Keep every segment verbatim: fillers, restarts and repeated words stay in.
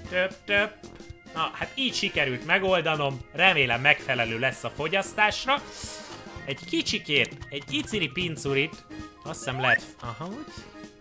Több, több. Na, hát így sikerült megoldanom. Remélem megfelelő lesz a fogyasztásra. Egy kicsikét, egy iciri pincurit. Azt hiszem lehet... Aha, úgy.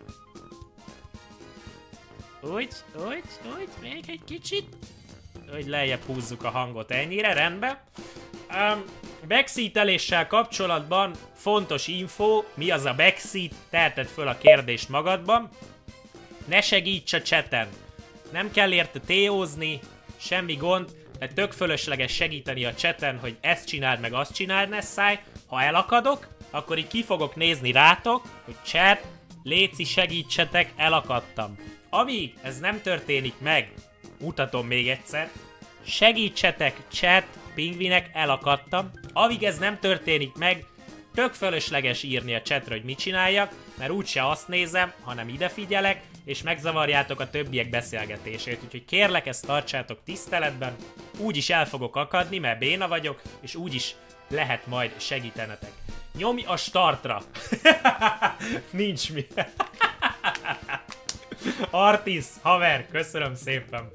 Úgy, úgy, úgy, még egy kicsit. Hogy lejjebb húzzuk a hangot ennyire, rendben. Um, backseat-eléssel kapcsolatban fontos info, mi az a backseat, teheted föl a kérdést magadban. Ne segíts a chaten. Nem kell érte téózni, semmi gond, de tök fölösleges segíteni a chaten, hogy ezt csináld meg azt csináld, Nessai. Ha elakadok, akkor így ki fogok nézni rátok, hogy chat, léci segítsetek, elakadtam. Amíg ez nem történik meg, mutatom még egyszer, segítsetek chat, pingvinek, elakadtam. Amíg ez nem történik meg, tök fölösleges írni a chatre, hogy mit csináljak, mert úgyse azt nézem, hanem ide figyelek, és megzavarjátok a többiek beszélgetését. Úgyhogy kérlek, ezt tartsátok tiszteletben, úgyis el fogok akadni, mert béna vagyok, és úgyis lehet majd segítenetek. Nyomj a startra! Nincs mi. Artis, haver, köszönöm szépen.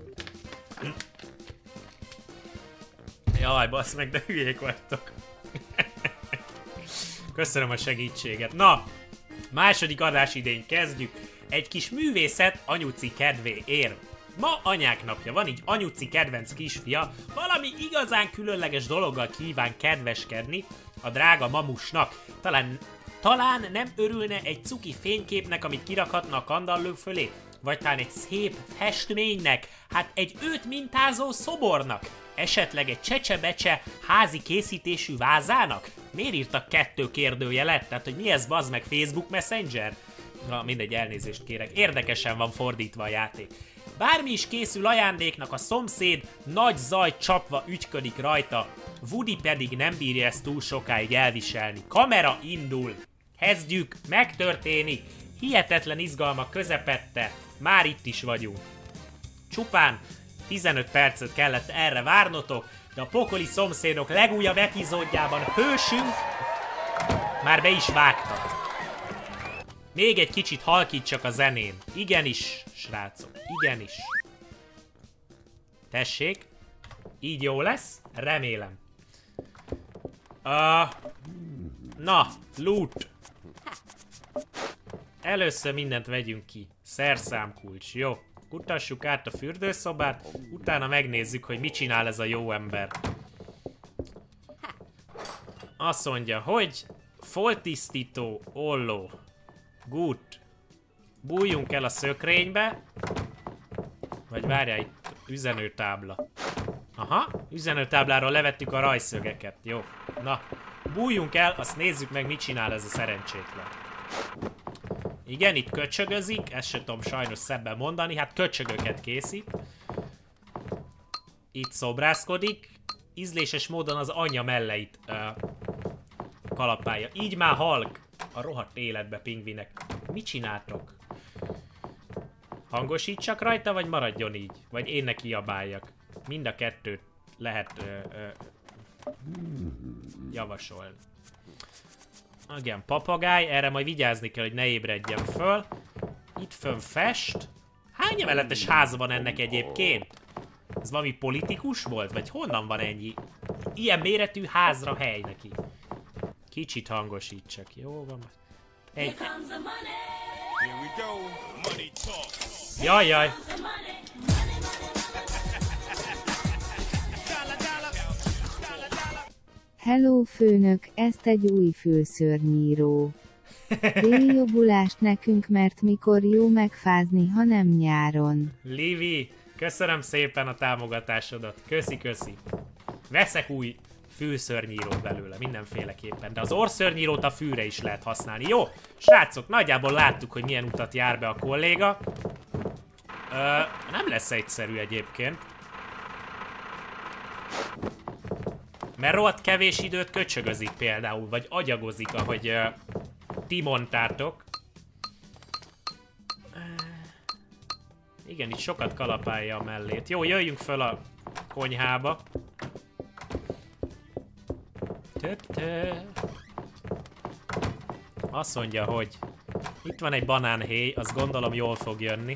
Jaj, bassz meg, de hülyék vagytok. Köszönöm a segítséget. Na, második adás idén kezdjük. Egy kis művészet anyuci kedvéért. Ma anyák napja van, így anyuci kedvenc kisfia valami igazán különleges dologgal kíván kedveskedni a drága mamusnak. Talán, talán nem örülne egy cuki fényképnek, amit kirakhatna a kandalló fölé? Vagy talán egy szép festménynek? Hát egy őt mintázó szobornak? Esetleg egy csecsebecse házi készítésű vázának? Miért írtak kettő kérdőjelet? Tehát, hogy mi ez, bazd meg, Facebook Messenger? Na, mindegy, elnézést kérek. Érdekesen van fordítva a játék. Bármi is készül ajándéknak, a szomszéd nagy zaj csapva ügyködik rajta. Woody pedig nem bírja ezt túl sokáig elviselni. Kamera indul. Kezdjük, megtörténik. Hihetetlen izgalmak közepette. Már itt is vagyunk. Csupán tizenöt percet kellett erre várnotok, de a pokoli szomszédok legújabb epizódjában hősünk már be is vágta. Még egy kicsit halkítsak a zenén. Igenis, srácok, igenis. Tessék, így jó lesz? Remélem. Uh, na, loot. Először mindent vegyünk ki. Szerszámkulcs, jó. Kutassuk át a fürdőszobát, utána megnézzük, hogy mit csinál ez a jó ember. Azt mondja, hogy foltisztító olló. Good. Bújjunk el a szökrénybe. Vagy várjál, itt üzenőtábla. Aha, üzenőtábláról levettük a rajszögeket. Jó. Na, bújjunk el, azt nézzük meg, mit csinál ez a szerencsétlen. Igen, itt köcsögözik, ezt sem tudom sajnos szebben mondani, hát köcsögöket készít. Itt szobrászkodik, ízléses módon az anyja melleit uh, kalapálja. Így már halk a rohadt életbe, pingvinek. Mit csináltok? Hangosítsak rajta, vagy maradjon így? Vagy én neki jabáljak? Mind a kettőt lehet ö, ö, javasolni. Igen, papagáj, erre majd vigyázni kell, hogy ne ébredjen föl. Itt fönn fest. Hány emeletes háza van ennek egyébként? Ez valami politikus volt? Vagy honnan van ennyi? Ilyen méretű házra hely neki. Kicsit hangosítsak, jó van. Egy... Jaj, jaj. Hello főnök, ezt egy új fülszőrnyíró. Déljobbulást nekünk, mert mikor jó megfázni, ha nem nyáron. Livi, köszönöm szépen a támogatásodat. Köszi, köszi. Veszek új fülszörnyírót belőle, mindenféleképpen. De az orszörnyírót a fűre is lehet használni. Jó, srácok, nagyjából láttuk, hogy milyen utat jár be a kolléga. Ö, nem lesz egyszerű egyébként. Mert rohadt kevés időt köcsögözik például, vagy agyagozik, ahogy uh, ti mondtátok. Uh, igen, itt sokat kalapálja a mellét. Jó, jöjjünk föl a konyhába. Töp -töp. Azt mondja, hogy Itt van egy banánhéj, azt gondolom jól fog jönni.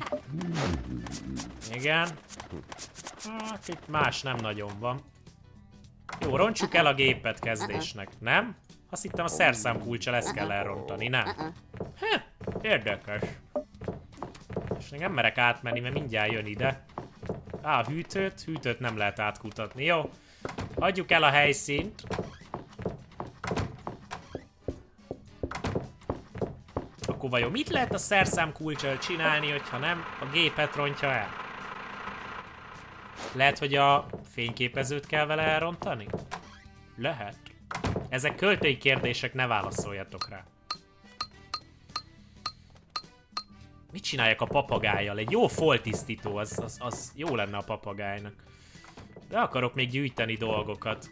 Igen. Hát itt más nem nagyon van. Jó, rontsuk el a gépet kezdésnek, nem? Azt hittem a szerszámkulccsal ezt kell elrontani, nem? Heh, érdekes. És még nem merek átmenni, mert mindjárt jön ide. Á, a hűtőt? Hűtőt nem lehet átkutatni, jó? Hagyjuk el a helyszínt. Akkor vajon mit lehet a szerszámkulccsal csinálni, hogyha nem a gépet rontja el? Lehet, hogy a fényképezőt kell vele elrontani? Lehet. Ezek költői kérdések, ne válaszoljatok rá. Mit csináljak a papagájjal? Egy jó foltisztító, az, az, az jó lenne a papagájnak. De akarok még gyűjteni dolgokat.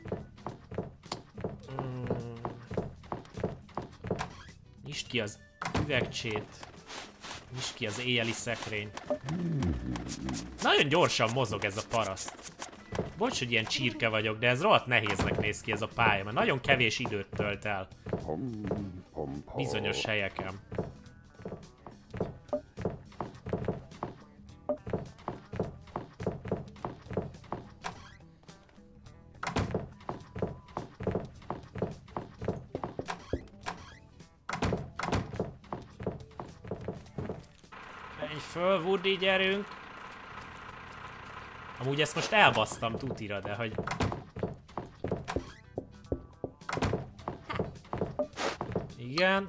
Hmm. Nyisd ki az üvegcsét. Nyisd ki az éjjeli szekrényt. Nagyon gyorsan mozog ez a paraszt. Bocs, hogy ilyen csirke vagyok, de ez rohadt nehéznek néz ki ez a pálya, mert nagyon kevés időt tölt el. Bizonyos helyeken. Menj föl, Woody, gyerünk! Amúgy ezt most elbasztam tutira, de hogy... Igen.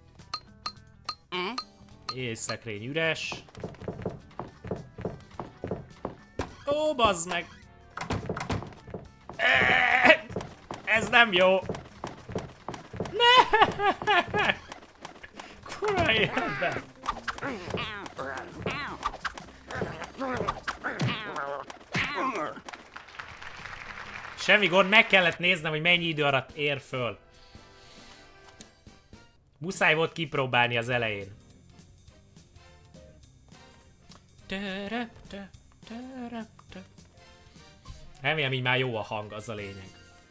Éjszekrény üres. Ó, bazd meg! Ez nem jó! Ne! Kurva életben! Semmi gond, meg kellett néznem, hogy mennyi idő alatt ér föl. Muszáj volt kipróbálni az elején. Remélem, így már jó a hang, az a lényeg.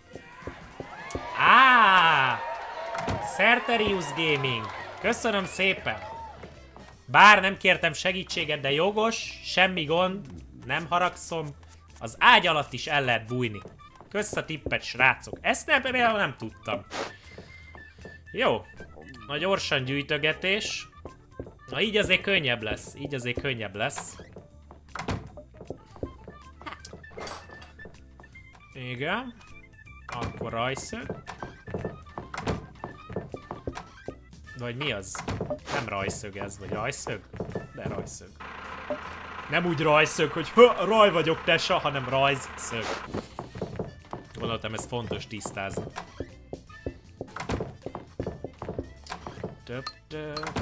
Áááá! Certerius Gaming. Köszönöm szépen. Bár nem kértem segítséget, de jogos, semmi gond, nem haragszom. Az ágy alatt is el lehet bújni. Kösz a tippet, srácok. Ezt nem, például nem tudtam. Jó. Na gyorsan gyűjtögetés. Na így azért könnyebb lesz. Így azért könnyebb lesz. Igen. Akkor rajszög. Vagy mi az? Nem rajszög ez, vagy rajszög? De rajszög. Nem úgy rajszög, hogy ha, raj vagyok tesa, hanem rajzszög. Gondoltam, ez fontos tisztázni. Több, több.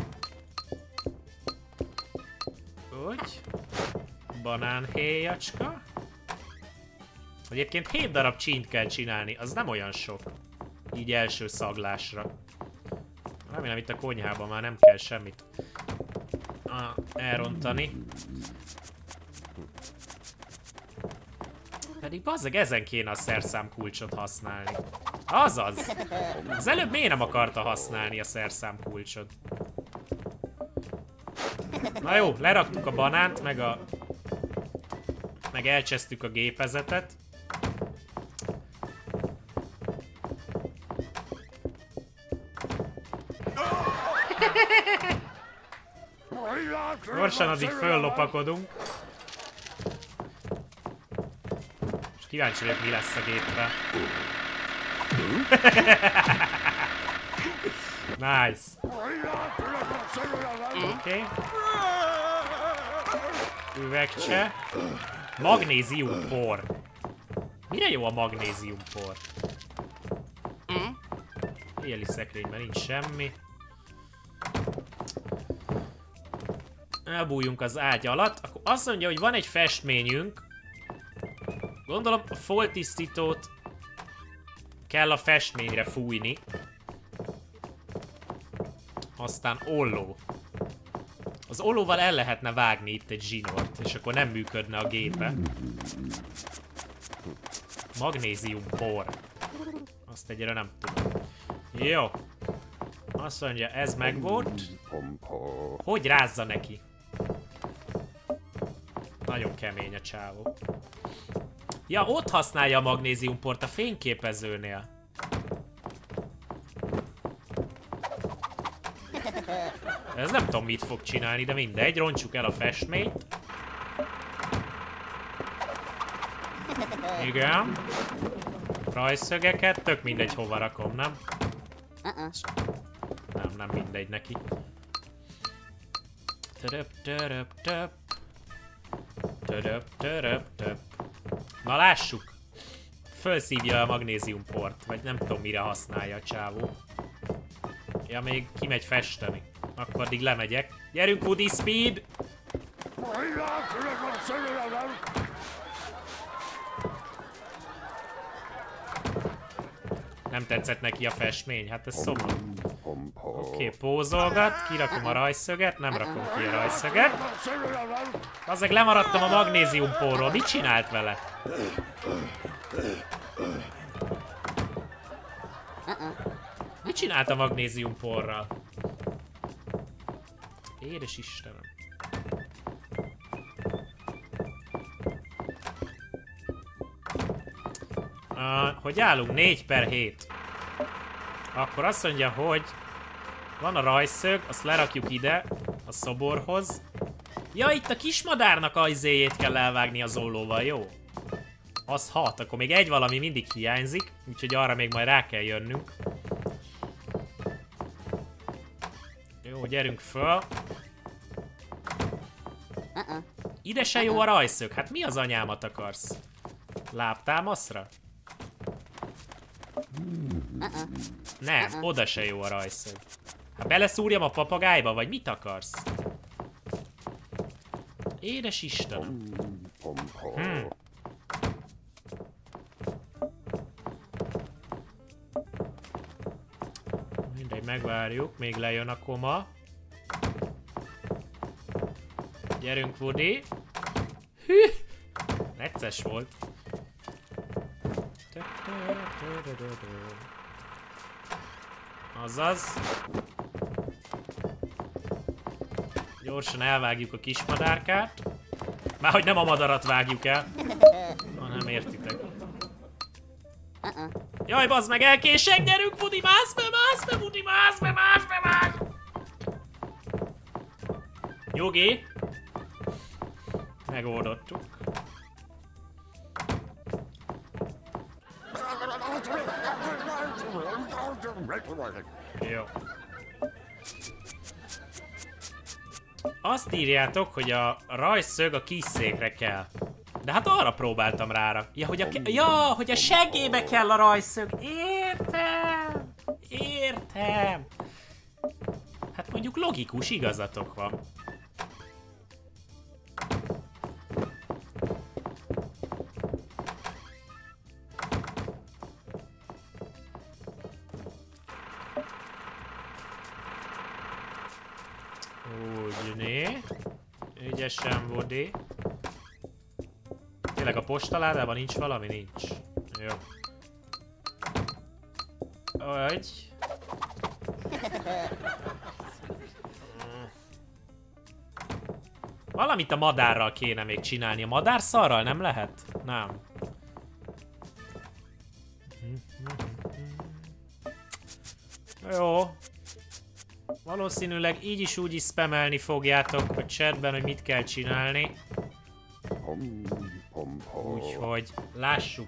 Úgy. Banánhéjacska. Egyébként hét darab csínt kell csinálni, az nem olyan sok. Így első szaglásra. Remélem itt a konyhában már nem kell semmit ah, elrontani. Pedig bazzeg, ezen kéne a szerszámkulcsot használni. Azaz! Az előbb miért nem akarta használni a szerszámkulcsot? Na jó, leraktuk a banánt, meg a... meg elcsesztük a gépezetet. Gyorsan addig föllopakodunk. És kíváncsi vagyok, mi lesz a gépre. Nice. Oké. Okay. Üvegcse. Magnéziumpor. Mire jó a magnéziumpor? Éjjeli szekrényben nincs semmi. Elbújjunk az ágy alatt. Akkor azt mondja, hogy van egy festményünk. Gondolom a foltisztítót kell a festményre fújni. Aztán olló. Az ollóval el lehetne vágni itt egy zsinort, és akkor nem működne a gépe. Magnéziumpor. Azt egyre nem tudom. Jó. Azt mondja, ez megvolt. Hogy rázza neki? Nagyon kemény a csávó. Ja, ott használja a magnéziumport a fényképezőnél. Ez nem tudom mit fog csinálni, de mindegy, rontsuk el a festményt. Igen. Rajszögeket, tök mindegy hova rakom, nem? Nem, nem mindegy neki. Töröp, töröp, töp. Töröp, töröp, töp. Na lássuk! Fölszívja a magnéziumport, vagy nem tudom mire használja a csávó. Ja, még kimegy festeni. Akkor addig lemegyek. Gyerünk, Woody, speed! Nem tetszett neki a festmény, hát ez szomorú. Oké, okay, pózolgat, kirakom a rajszöget, nem rakom ki a rajszöget. Azzeg lemaradtam a magnéziumporról, mit csinált vele? Mit csinált a magnéziumporral? Édes Istenem. Uh, hogy állunk? négy per hét. Akkor azt mondja, hogy van a rajszög, azt lerakjuk ide a szoborhoz. Ja, itt a kismadárnak a izéjét kell elvágni az ollóval, jó? Az hat, akkor még egy valami mindig hiányzik, úgyhogy arra még majd rá kell jönnünk. Jó, gyerünk föl. Ide se jó a rajszög, hát mi az anyámat akarsz? Lábtámaszra? Nem, oda se jó a rajszög. Hát beleszúrjam a papagájba, vagy mit akarsz? Édes Istenem. Hm. Mindegy, megvárjuk, még lejön a koma. Gyerünk, Woody. Hű! Necces volt. Azaz. Gyorsan elvágjuk a kismadárkát. Márhogy nem a madarat vágjuk el. Na, nem értitek. Jaj, bazd meg, elkések, gyerünk, Woody, mász be, mász be, Woody, mász be, mász be, mász! Nyugi. Megoldottuk. Jó. Azt írjátok, hogy a rajszög a kis székre kell. De hát arra próbáltam rára. Ja, hogy a, ja, hogy a seggébe kell a rajszög. Értem. Értem. Hát mondjuk logikus, igazatok van. Úgy, né. Ügyesen, Woody. Tényleg a postaládában nincs valami? Nincs. Jó. Úgy. Valamit a madárral kéne még csinálni. A madár szarral nem lehet? Nem. Jó. Valószínűleg így is úgy is spamelni fogjátok a chatben, hogy mit kell csinálni. Úgyhogy lássuk.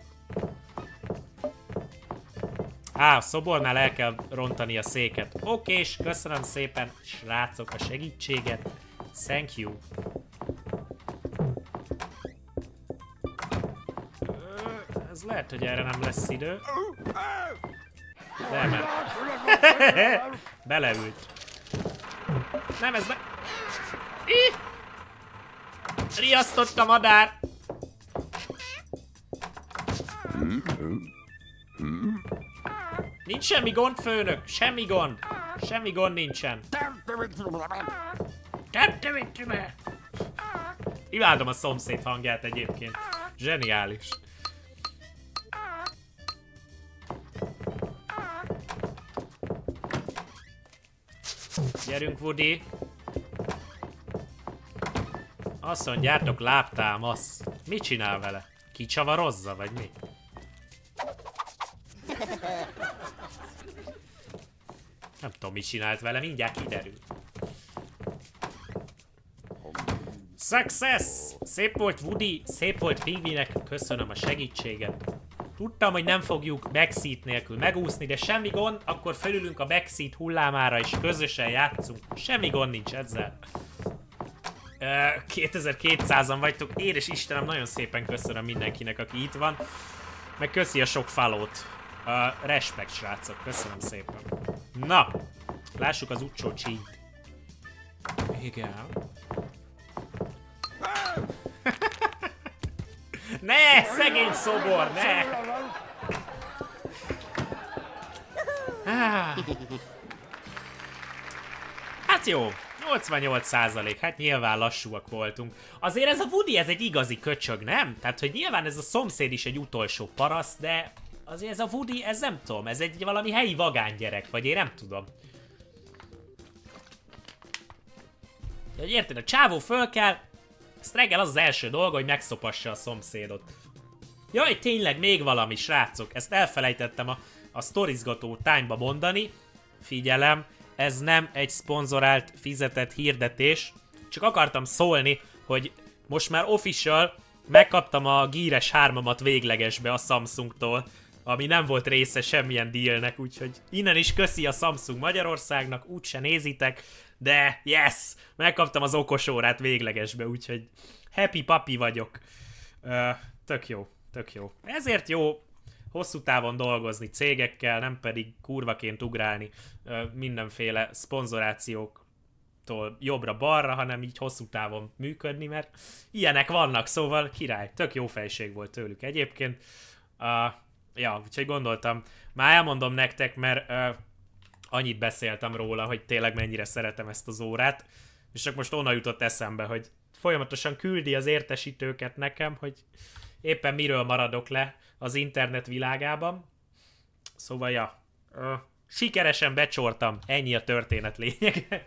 Á, a szobornál el kell rontani a széket. Okés, köszönöm szépen, srácok, a segítséget. Thank you. Ez lehet, hogy erre nem lesz idő. De mert... Beleült. Nem, ez ne... Ih! Riasztott a madár! Nincs semmi gond, főnök! Semmi gond! Semmi gond nincsen. Imádom a szomszéd hangját egyébként. Zseniális. Gyerünk, Woody. Azt mondjátok, lábtámasz. Mit csinál vele? Kicsavarozza, vagy mi? Nem tudom, mit csinált vele, mindjárt kiderül. Success! Szép volt, Woody, szép volt, Pingvinek, köszönöm a segítséget. Tudtam, hogy nem fogjuk backseat nélkül megúszni, de semmi gond, akkor felülünk a backseat hullámára és közösen játszunk. Semmi gond nincs ezzel. Uh, kétezer-kétszázan vagytok, édes Istenem, nagyon szépen köszönöm mindenkinek, aki itt van. Meg köszi a sok followt. Uh, respekt, srácok, köszönöm szépen. Na, lássuk az utcsó csínyt. Igen. Ne, szegény szobor, ne! Hát jó, nyolcvannyolc százalék, hát nyilván lassúak voltunk. Azért ez a Woody, ez egy igazi köcsög, nem? Tehát, hogy nyilván ez a szomszéd is egy utolsó paraszt, de azért ez a Woody, ez nem tudom, ez egy valami helyi vagánygyerek, vagy én nem tudom. De érted, a csávó föl kell, ezt reggel az az első dolga, hogy megszopassa a szomszédot. Jaj, tényleg még valami, srácok, ezt elfelejtettem a, a sztorizgató tányba mondani. Figyelem, ez nem egy szponzorált, fizetett hirdetés, csak akartam szólni, hogy most már official megkaptam a Gears hármamat véglegesbe a Samsungtól, ami nem volt része semmilyen dealnek, úgyhogy innen is köszi a Samsung Magyarországnak, úgyse nézitek, de yes, megkaptam az okos órát véglegesbe, úgyhogy happy papi vagyok. Uh, tök jó, tök jó. Ezért jó hosszú távon dolgozni cégekkel, nem pedig kurvaként ugrálni uh, mindenféle szponzorációktól jobbra-balra, hanem így hosszú távon működni, mert ilyenek vannak, szóval király, tök jó fejség volt tőlük egyébként. Uh, ja, úgyhogy gondoltam, már elmondom nektek, mert uh, annyit beszéltem róla, hogy tényleg mennyire szeretem ezt az órát, és csak most onnan jutott eszembe, hogy folyamatosan küldi az értesítőket nekem, hogy éppen miről maradok le az internet világában. Szóval, ja, ö, sikeresen becsortam, ennyi a történet lényege.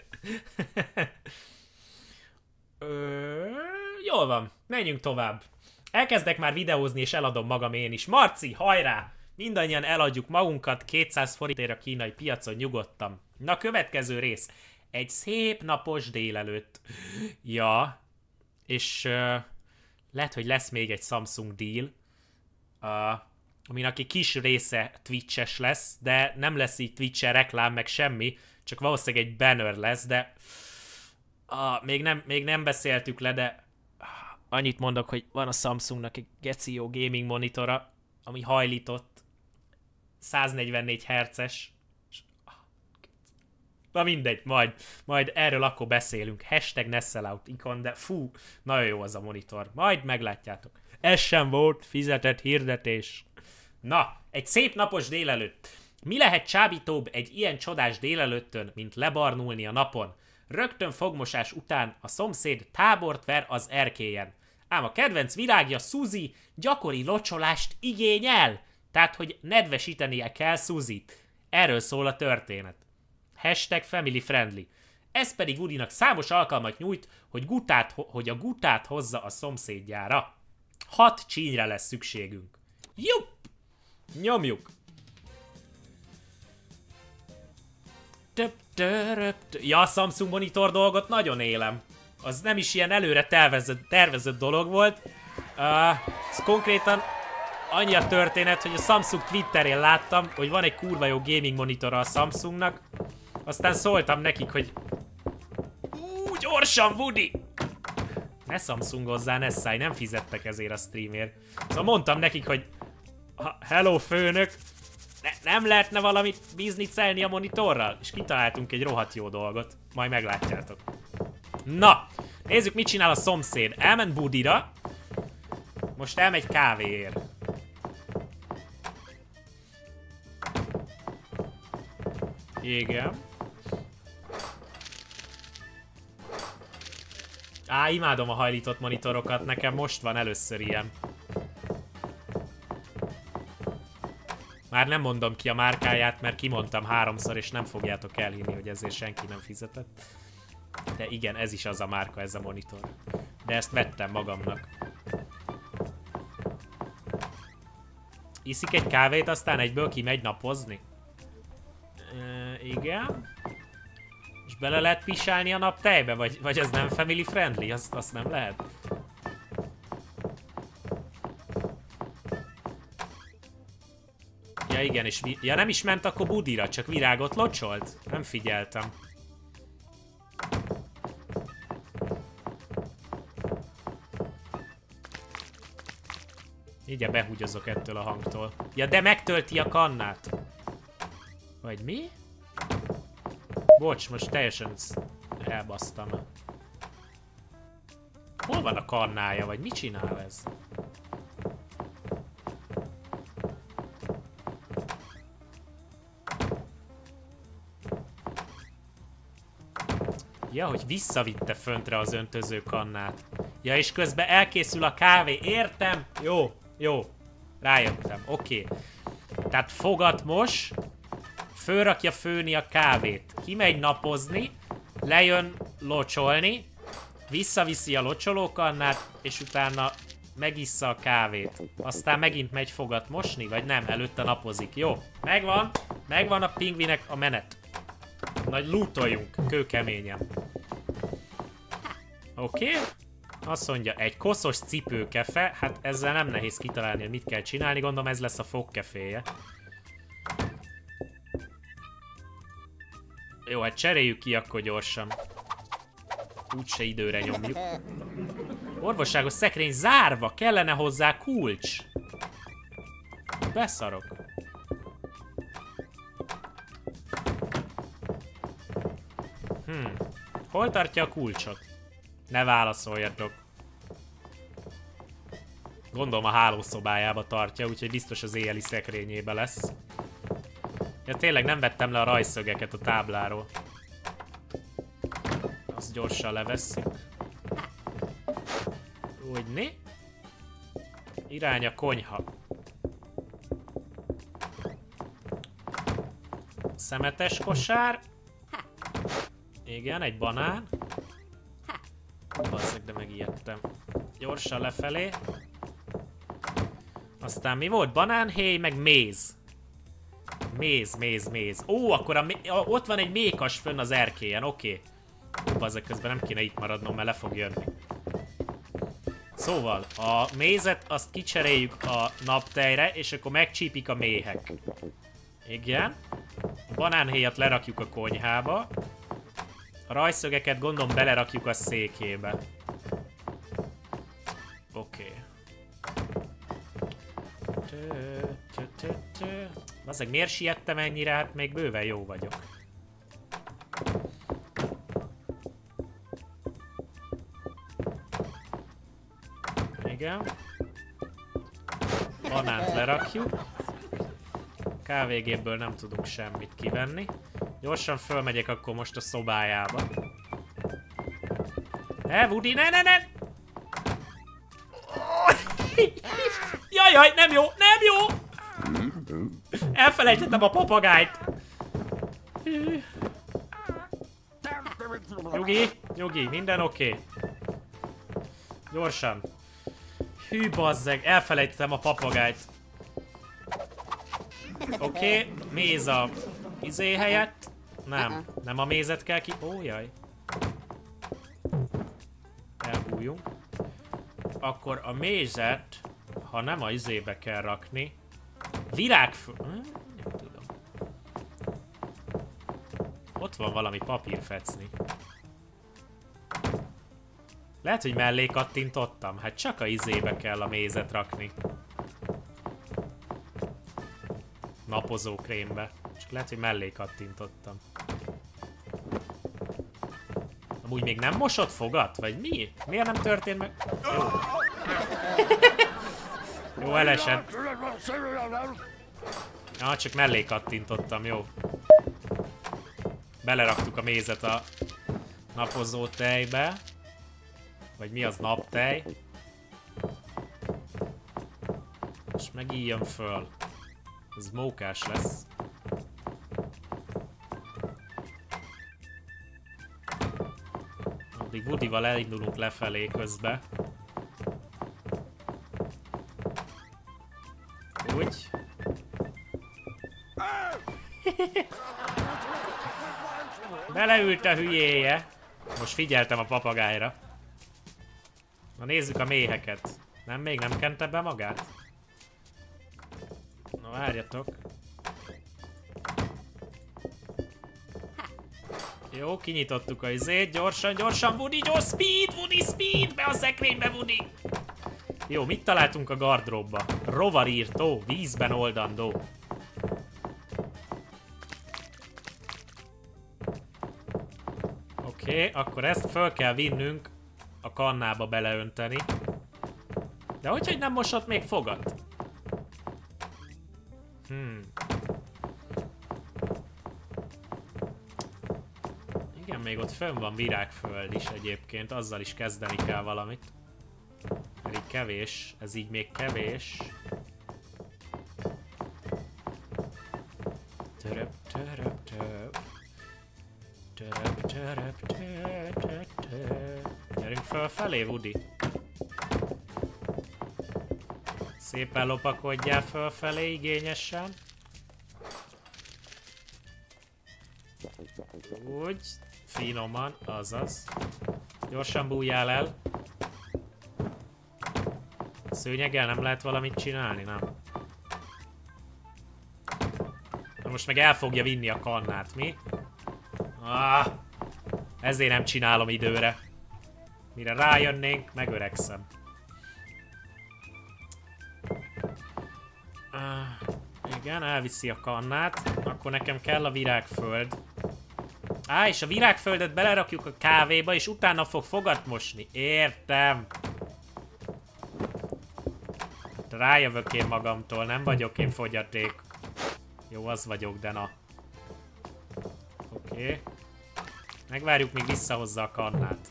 ö, jól van, menjünk tovább. Elkezdek már videózni, és eladom magam én is. Marci, hajrá! Mindannyian eladjuk magunkat kétszáz forintért a kínai piacon nyugodtan. Na, következő rész. Egy szép napos délelőtt. Ja, és uh, lehet, hogy lesz még egy Samsung deal, uh, amin aki kis része Twitch-es lesz, de nem lesz így Twitch-en reklám, meg semmi, csak valószínűleg egy banner lesz, de uh, még, nem, még nem beszéltük le, de uh, annyit mondok, hogy van a Samsungnak egy geci jó gaming monitora, ami hajlított, száznegyvennégy hertzes. Na mindegy, majd, majd erről akkor beszélünk. Hashtag Nesselout ikon, de fú, nagyon jó az a monitor. Majd meglátjátok. Ez sem volt fizetett hirdetés. Na, egy szép napos délelőtt. Mi lehet csábítóbb egy ilyen csodás délelőttön, mint lebarnulni a napon? Rögtön fogmosás után a szomszéd tábort ver az erkélyen. Ám a kedvenc virágja, Suzy, gyakori locsolást igényel. Tehát, hogy nedvesítenie kell Suzyt. Erről szól a történet. Hashtag family friendly. Ez pedig Woodynak számos alkalmat nyújt, hogy, gutát, hogy a gutát hozza a szomszédjára. Hat csínyre lesz szükségünk. Jupp! Nyomjuk! Töp, töröp, tö. Ja, a Samsung monitor dolgot nagyon élem. Az nem is ilyen előre tervezett, tervezett dolog volt. Uh, ez konkrétan annyi a történet, hogy a Samsung Twitterén láttam, hogy van egy kurva jó gaming monitora a Samsungnak. Aztán szóltam nekik, hogy Ú, gyorsan, Woody! Ne Samsungozzál, ne szállj, nem fizettek ezért a streamért. Szóval mondtam nekik, hogy hello főnök, ne, nem lehetne valamit biznicelni a monitorral? És kitaláltunk egy rohadt jó dolgot. Majd meglátjátok. Na, nézzük, mit csinál a szomszéd. Elment budira. Most elmegy kávéért. Igen. Á, imádom a hajlított monitorokat, nekem most van először ilyen. Már nem mondom ki a márkáját, mert kimondtam háromszor, és nem fogjátok elhinni, hogy ezért senki nem fizetett. De igen, ez is az a márka, ez a monitor. De ezt vettem magamnak. Iszik egy kávét, aztán egyből kimegy napozni? E, igen. És bele lehet pisálni a naptejbe? Vagy, vagy ez nem family friendly? Azt, azt nem lehet? Ja igen, és ja, nem is ment akkor budira, csak virágot locsolt? Nem figyeltem. Így behúgyozok ettől a hangtól. Ja, de megtölti a kannát. Vagy mi? Bocs, most teljesen elbasztam. Hol van a kannája, vagy mit csinál ez? Ja, hogy visszavitte föntre az öntöző kannát. Ja, és közben elkészül a kávé. Értem? Jó, jó. Rájöttem, oké. Okay. Tehát fogat mos, fölrakja főni a kávét. Kimegy napozni, lejön locsolni, visszaviszi a locsolókannát, és utána megissza a kávét. Aztán megint megy fogat mosni, vagy nem, előtte napozik. Jó, megvan, megvan a pingvinek a menet. Nagy lootoljunk, kőkeményen. Oké. Okay. Azt mondja, egy koszos cipőkefe. Hát ezzel nem nehéz kitalálni, hogy mit kell csinálni. Gondolom ez lesz a fogkeféje. Jó, hát cseréljük ki akkor gyorsan. Úgyse időre nyomjuk. Orvosságos szekrény zárva, kellene hozzá kulcs. Beszarok. Hmm. Hol tartja a kulcsot? Ne válaszoljatok. Gondolom a hálószobájába tartja, úgyhogy biztos az éjjeli szekrényébe lesz. Ja, tényleg nem vettem le a rajszögeket a tábláról. Azt gyorsan levesszük. Úgyni. Irány a konyha. Szemetes kosár. Igen, egy banán. Basszak, de megijedtem. Gyorsan lefelé. Aztán mi volt? Banánhéj, meg méz. Méz, méz, méz. Ó, akkor a ott van egy mékas fönn az erkélyen, oké. Okay. Bazzak, közben nem kéne itt maradnom, mert le fog jönni. Szóval, a mézet azt kicseréljük a naptejre, és akkor megcsípik a méhek. Igen. A banánhéjat lerakjuk a konyhába. A rajszögeket gondolom belerakjuk a székébe. Oké. Okay. Bazzeg, miért siettem ennyire? Hát még bőven jó vagyok. Igen. Banánt lerakjuk. Kávégépből nem tudunk semmit kivenni. Gyorsan fölmegyek akkor most a szobájába. Ne, Woody, ne, ne, ne! Jajjaj, nem jó, nem jó! Elfelejtettem a papagájt. Nyugi, nyugi, minden oké. Okay. Gyorsan. Hű, bazzeg, elfelejtettem a papagájt. Oké, okay. Méz a izé helyett. Nem, nem a mézet kell ki... Ó, jaj. Elbújjunk. Akkor a mézet, ha nem a izébe kell rakni... Virágfő... Nem tudom. Ott van valami papírfecni. Lehet, hogy mellé kattintottam. Hát csak a izébe kell a mézet rakni. Napozó krémbe. Csak lehet, hogy mellé kattintottam. Amúgy még nem mosott fogat? Vagy mi? Miért nem történt meg? Jó. Jó, elesett. Ja, csak mellé kattintottam, jó. Beleraktuk a mézet a napozó tejbe. Vagy mi az, naptej? És megíjjön föl. Ez mókás lesz. Addig Woodyval elindulunk lefelé közbe. Úgy. Beleült a hülyéje. Most figyeltem a papagájra. Na nézzük a méheket. Nem, még nem kente be magát? Na várjatok. Jó, kinyitottuk a izét. Gyorsan, gyorsan, Woody, gyors, speed, Woody, speed! Be a szekrénybe, Woody! Jó, mit találtunk a gardróbba? Rovarírtó, vízben oldandó. Oké, okay, akkor ezt föl kell vinnünk a kannába beleönteni. De hogyhogy nem mosott még fogat? Hmm. Igen, még ott fönn van virágföld is egyébként, azzal is kezdeni kell valamit. Mert így kevés, ez így még kevés. Töröp, töröp, töröp. Töröp, töröp, töröp, töröp. Gyerünk fölfelé, Woody. Szépen lopakodjál fölfelé igényesen. Úgy, finoman, azaz. Gyorsan bújjál el. Szőnyeggel nem lehet valamit csinálni, nem? Na most meg el fogja vinni a kannát, mi? Ah, ezért nem csinálom időre. Mire rájönnénk, megöregszem. Ah, igen, elviszi a kannát. Akkor nekem kell a virágföld. Á, és a virágföldet belerakjuk a kávéba, és utána fog fogat mosni. Értem. Rájövök én magamtól, nem vagyok én fogyaték. Jó, az vagyok, de na. Oké. Okay. Megvárjuk, míg visszahozza a kannát.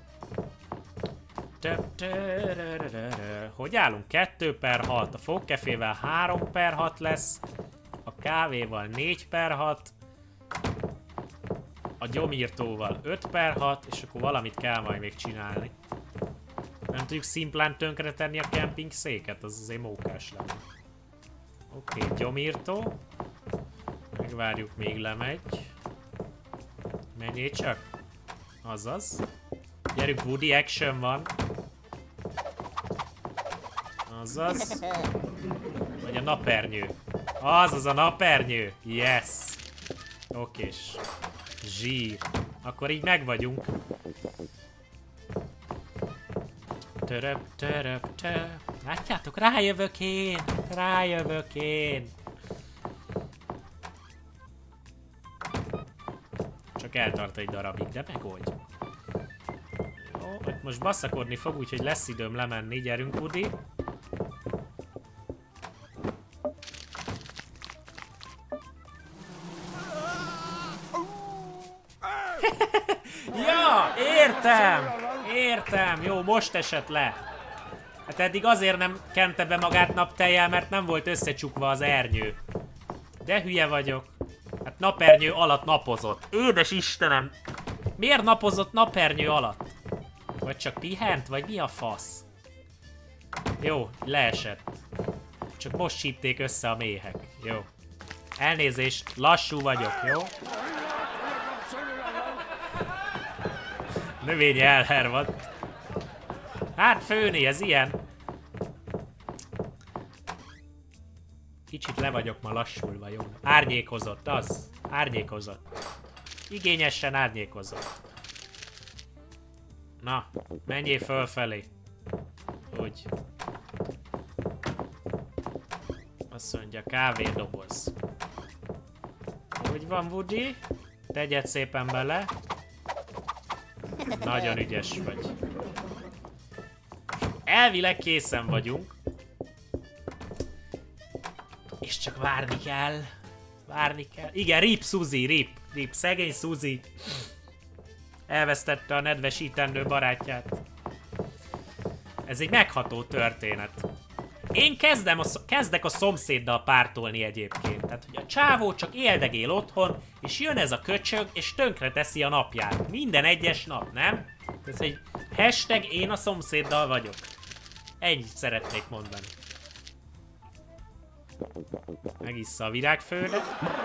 Hogy állunk? kettő per hat. A fogkefével három per hat lesz. A kávéval négy per hat. A gyomírtóval öt per hat. És akkor valamit kell majd még csinálni. Nem tudjuk szimplán tönkre tenni a kemping széket? Az azért mókás lenne. Oké, okay, gyomírtó. Megvárjuk, még lemegy. Menjél csak. Azaz. Gyerünk, Woody, action van. Azaz. Vagy a napernyő. Azaz a napernyő. Yes. Okés. Zsír. Akkor így megvagyunk. Töröp, töröp, töröp. Látjátok? Rájövök én. Rájövök én. Csak eltart egy darabig, de megoldjuk. Jó, most basszakodni fog, úgyhogy lesz időm lemenni. Gyerünk, Woody. Ja, értem! Értem! Jó, most esett le. Hát eddig azért nem kente be magát naptejjel, mert nem volt összecsukva az ernyő. De hülye vagyok. Hát napernyő alatt napozott. Édes Istenem! Miért napozott napernyő alatt? Vagy csak pihent? Vagy mi a fasz? Jó, leesett. Csak most sípték össze a méhek. Jó. Elnézést, lassú vagyok, jó? Növény elhervadt. Hát főni, ez ilyen. Kicsit le vagyok ma lassulva, jó? Árnyékozott, az. Árnyékozott. Igényesen árnyékozott. Na, menjél fölfelé. Úgy. Azt mondja, kávédoboz. Úgy van, Woody. Tegyed szépen bele. Nagyon ügyes vagy. Elvileg készen vagyunk. És csak várni kell. Várni kell. Igen, rip Suzy, rip. Rip, szegény Suzy. Elvesztette a nedvesítendő barátját. Ez egy megható történet. Én kezdem a, kezdek a szomszéddal pártolni egyébként. Tehát, hogy a csávó csak éldegél otthon, és jön ez a köcsög, és tönkre teszi a napját. Minden egyes nap, nem? Tehát, hogy hashtag én a szomszéddal vagyok. Ennyit szeretnék mondani. Megissza a virágfőre.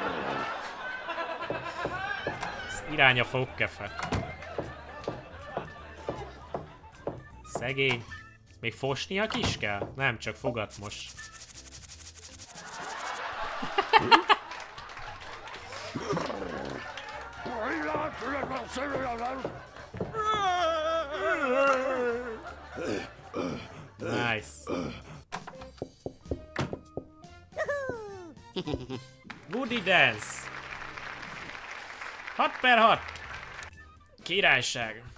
Irány a fogkefe. Szegény. Még fosnia is kell? Nem, csak fogat most. Nice. Woody Dance. hat per hat. Királyság.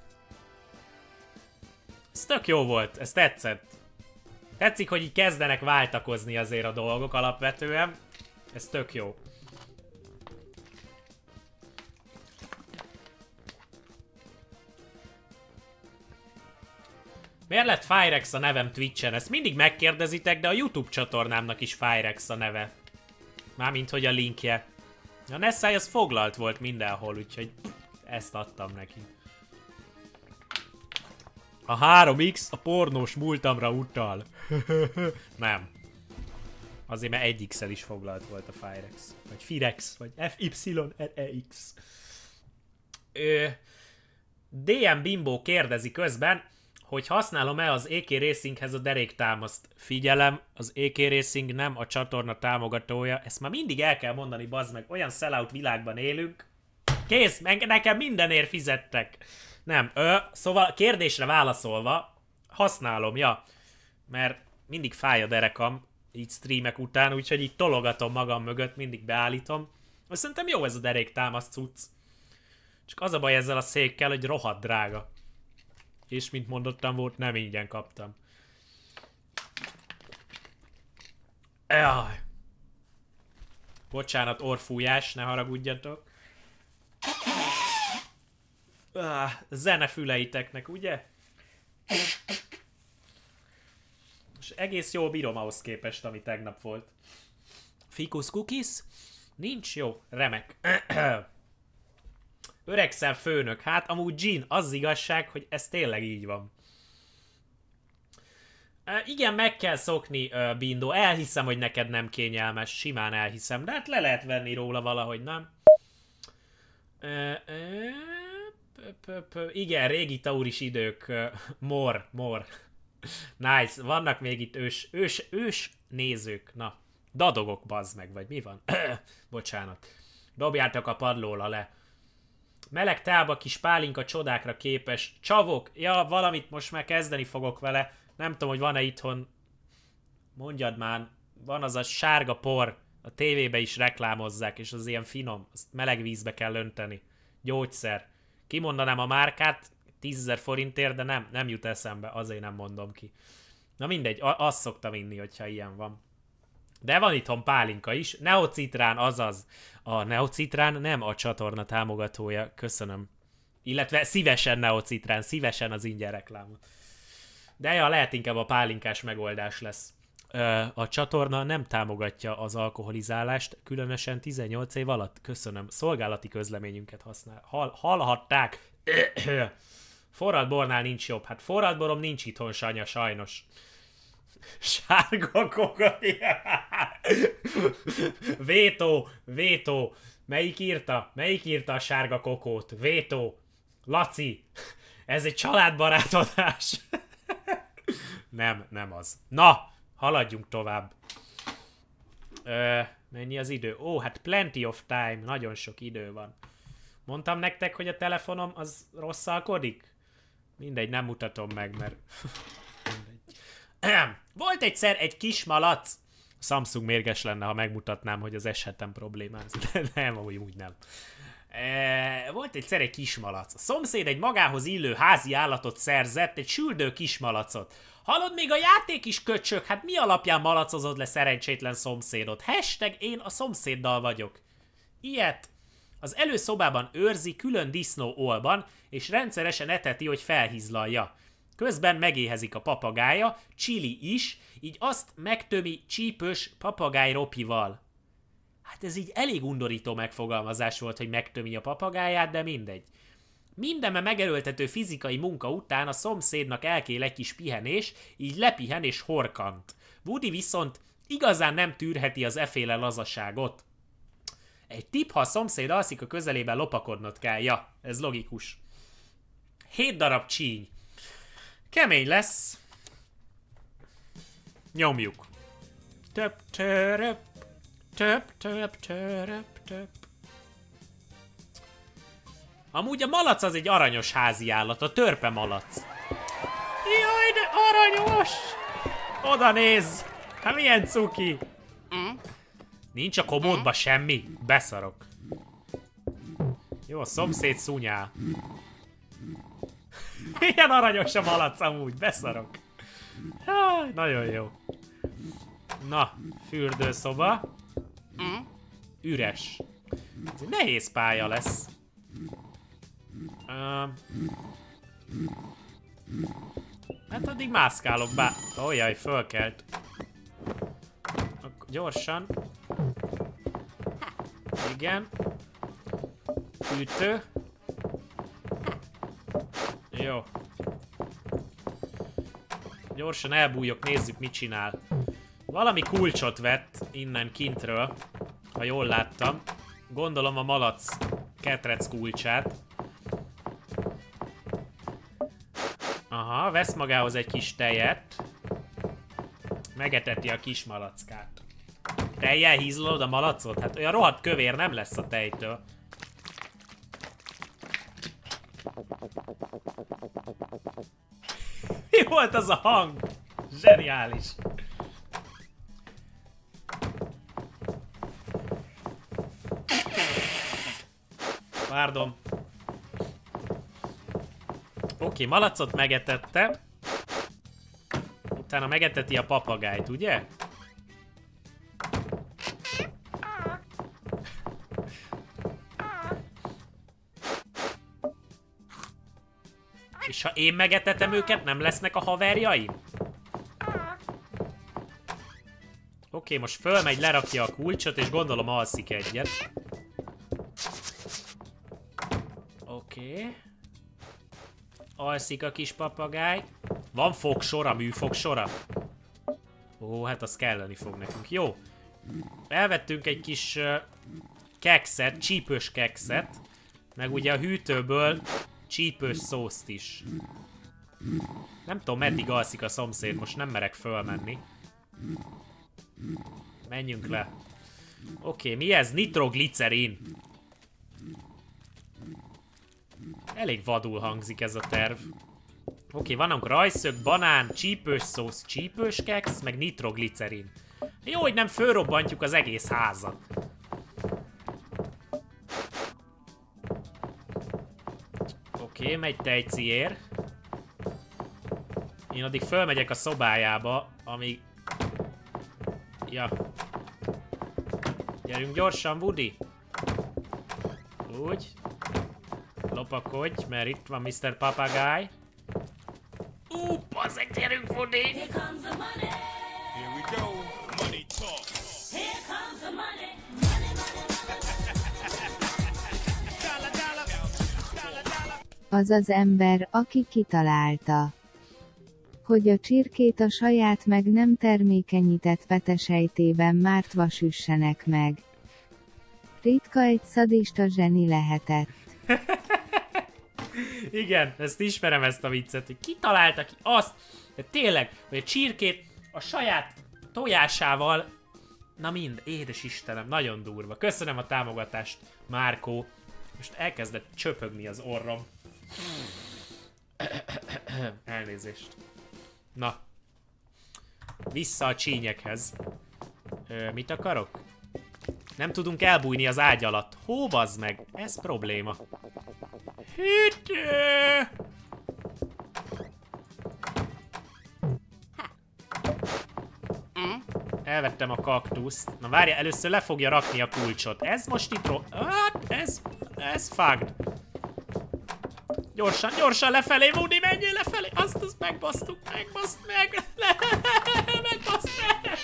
Ez tök jó volt, ez tetszett. Tetszik, hogy így kezdenek váltakozni azért a dolgok alapvetően. Ez tök jó. Miért lett Firex a nevem Twitchen? Ezt mindig megkérdezitek, de a YouTube csatornámnak is Firex a neve. Mármint, hogy a linkje. A Nessai az foglalt volt mindenhol, úgyhogy ezt adtam neki. A három x a pornós múltamra utal. Nem. Azért mert egy x-el is foglalt volt a Firex. Vagy Firex, vagy F Y R E X. Ö, dé em Bimbo kérdezi közben, hogy használom-e az á ká Racinghez a deréktámaszt. Figyelem, az á ká Racing nem a csatorna támogatója. Ezt már mindig el kell mondani, bazd meg. Olyan sellout világban élünk. Kész, meg nekem mindenért fizettek. Nem, ö, szóval kérdésre válaszolva, használom, ja. Mert mindig fáj a derekam, így streamek után, úgyhogy így tologatom magam mögött, mindig beállítom. Azt szerintem jó ez a deréktámasz cucc. Csak az a baj ezzel a székkel, hogy rohadt drága. És mint mondottam volt, nem ingyen kaptam. Jaj. Bocsánat, orrfújás, ne haragudjatok. Ah, zenefüleiteknek, ugye? És egész jól bírom ahhoz képest, ami tegnap volt. Fikus cookies? Nincs jó. Remek. Öregszel főnök. Hát amúgy Jean, az igazság, hogy ez tényleg így van. Uh, igen, meg kell szokni, uh, Bindo. Elhiszem, hogy neked nem kényelmes. Simán elhiszem. De hát le lehet venni róla valahogy, nem? Uh, uh, Igen, régi tauris idők. Uh, mor, mor. Nice. Vannak még itt ős, ős, ős nézők. Na, dadogok, bazd meg, vagy mi van? Bocsánat. Dobjátok a padlóra le. Meleg teába kis pálinka csodákra képes. Csavok! Ja, valamit most már kezdeni fogok vele. Nem tudom, hogy van-e itthon. Mondjad már. Van az a sárga por. A tévébe is reklámozzák, és az ilyen finom. Azt meleg vízbe kell önteni. Gyógyszer. Kimondanám a márkát tízezer forintért, de nem, nem jut eszembe. Azért nem mondom ki. Na mindegy, azt szoktam inni, hogyha ilyen van. De van itthon pálinka is. Neocitrán, azaz. A Neocitrán nem a csatorna támogatója. Köszönöm. Illetve szívesen Neocitrán, szívesen az ingyen reklámot. De ja, lehet inkább a pálinkás megoldás lesz. A csatorna nem támogatja az alkoholizálást, különösen tizennyolc év alatt. Köszönöm. Szolgálati közleményünket használ. Hall, hallhatták. Forralt bornál nincs jobb. Hát forralt borom nincs itthon, Sanya, sajnos. Sárga koka. Vétó, Vétó. Melyik írta? Melyik írta a sárga kokót? Vétó. Laci. Ez egy családbarát adás. Nem, nem az. Na, haladjunk tovább. Ö, mennyi az idő? Ó, hát plenty of time. Nagyon sok idő van. Mondtam nektek, hogy a telefonom az rosszalkodik? Mindegy, nem mutatom meg, mert... Volt egyszer egy kis malac. Samsung mérges lenne, ha megmutatnám, hogy az es hetem problémáz. De nem, úgy, úgy nem. E, volt egyszer egy kismalac. A szomszéd egy magához illő házi állatot szerzett, egy süldő kismalacot. Hallod, még a játék is köcsög, hát mi alapján malacozod le szerencsétlen szomszédot? Hashtag én a szomszéddal vagyok. Ilyet az előszobában őrzi külön disznó olban, és rendszeresen eteti, hogy felhizlalja. Közben megéhezik a papagája, Chili is, így azt megtömi csípős papagáj ropival. Hát ez így elég undorító megfogalmazás volt, hogy megtömi a papagáját, de mindegy. Mindenben megerőltető fizikai munka után a szomszédnak elkél egy kis pihenés, így lepihen és horkant. Woody viszont igazán nem tűrheti az eféle lazaságot. Egy tipp, ha a szomszéd alszik a közelében, lopakodnod kell. Ja, ez logikus. Hét darab csíny. Kemény lesz. Nyomjuk. Töp, töröp, töp, töp, töröp, töp. Amúgy a malac az egy aranyos házi állat, a törpe malac. Jaj, de aranyos! Oda nézz! Hát milyen cuki! Nincs a komódba semmi? Beszarok. Jó, a szomszéd szúnyál. Ilyen aranyos a malac amúgy, beszarok. Jaj, nagyon jó. Na, fürdőszoba. Üres. Ez egy nehéz pálya lesz. Uh, hát addig mászkálok bá... Ó, jaj, fölkelt. Akkor gyorsan. Igen. Ütő. Jó. Gyorsan elbújok, nézzük mit csinál. Valami kulcsot vett innen kintről, ha jól láttam. Gondolom a malac ketrec kulcsát. Aha, vesz magához egy kis tejet. Megeteti a kis malackát. Tejjel hízlod a malacot? Hát olyan rohadt kövér nem lesz a tejtől. Mi volt az a hang? Zseniális. Pardon. Oké, malacot megetette. Utána megeteti a papagájt, ugye? És ha én megetetem őket, nem lesznek a haverjaim? Oké, most fölmegy, lerakja a kulcsot, és gondolom alszik egyet. Oké. Alszik a kis papagáj. Van fogsora, műfogsora? Ó, hát az kelleni fog nekünk. Jó. Elvettünk egy kis uh, kekszet, csípős kekszet. Meg ugye a hűtőből csípős szószt is. Nem tudom, meddig alszik a szomszéd, most nem merek fölmenni. Menjünk le. Oké, mi ez? Nitroglicerin. Elég vadul hangzik ez a terv. Oké, vannak rajszög, banán, csípős szósz, csípős keksz, meg nitroglicerin. Jó, hogy nem fölrobbantjuk az egész házat. Oké, megy tejciér. Én addig fölmegyek a szobájába, amíg... Ja. Gyerünk gyorsan, Woody. Úgy. Lopakodj, mert itt van miszter Papagáj. Ú, bazzeg, gyerünk, Woody! Here comes the money. Here we go. Money talk. Here comes the money. Money, money, money. Az az ember, aki kitalálta, hogy a csirkét a saját meg nem termékenyített vetesejtében mártva süssenek meg. Ritka egy szadista zseni lehetett. Igen, ezt ismerem, ezt a viccet, hogy ki találta ki azt, de tényleg, hogy a csirkét a saját tojásával, na mind, édes Istenem, nagyon durva. Köszönöm a támogatást, Márkó. Most elkezdett csöpögni az orrom. Elnézést. Na. Vissza a csínyekhez. Ö, mit akarok? Nem tudunk elbújni az ágy alatt. Hó, bazd meg! Ez probléma. Hűtő! Elvettem a kaktuszt. Na várja, először le fogja rakni a kulcsot. Ez most itt ro... Hát, ez... Ez fagd. Gyorsan, gyorsan lefelé, Woody, menjél lefelé! Azt, azt megbasztuk, megbaszt meg! Le, megbaszt meg!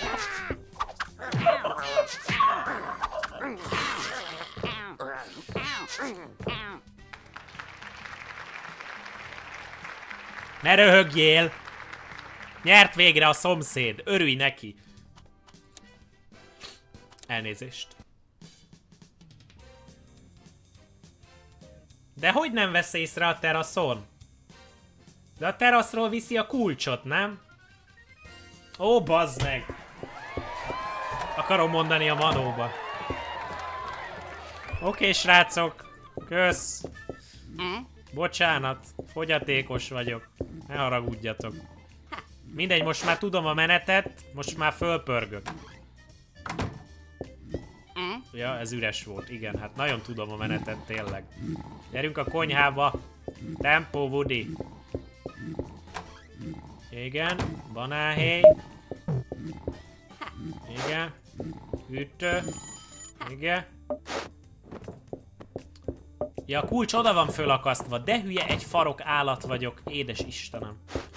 Ne röhögjél! Nyert végre a szomszéd, örülj neki! Elnézést. De hogy nem vesz észre a teraszon? De a teraszról viszi a kulcsot, nem? Ó, bazd meg! Akarom mondani a manóba. Oké, srácok. Kösz. Bocsánat, fogyatékos vagyok. Ne haragudjatok. Mindegy, most már tudom a menetet, most már fölpörgök. Ja, ez üres volt, igen, hát nagyon tudom a menetet, tényleg. Gyerünk a konyhába. Tempó, Woody. Igen, banánhéj. Igen. Hűtő. Igen. Ja, a kulcs oda van fölakasztva, de hülye, egy farok állat vagyok, édes Istenem.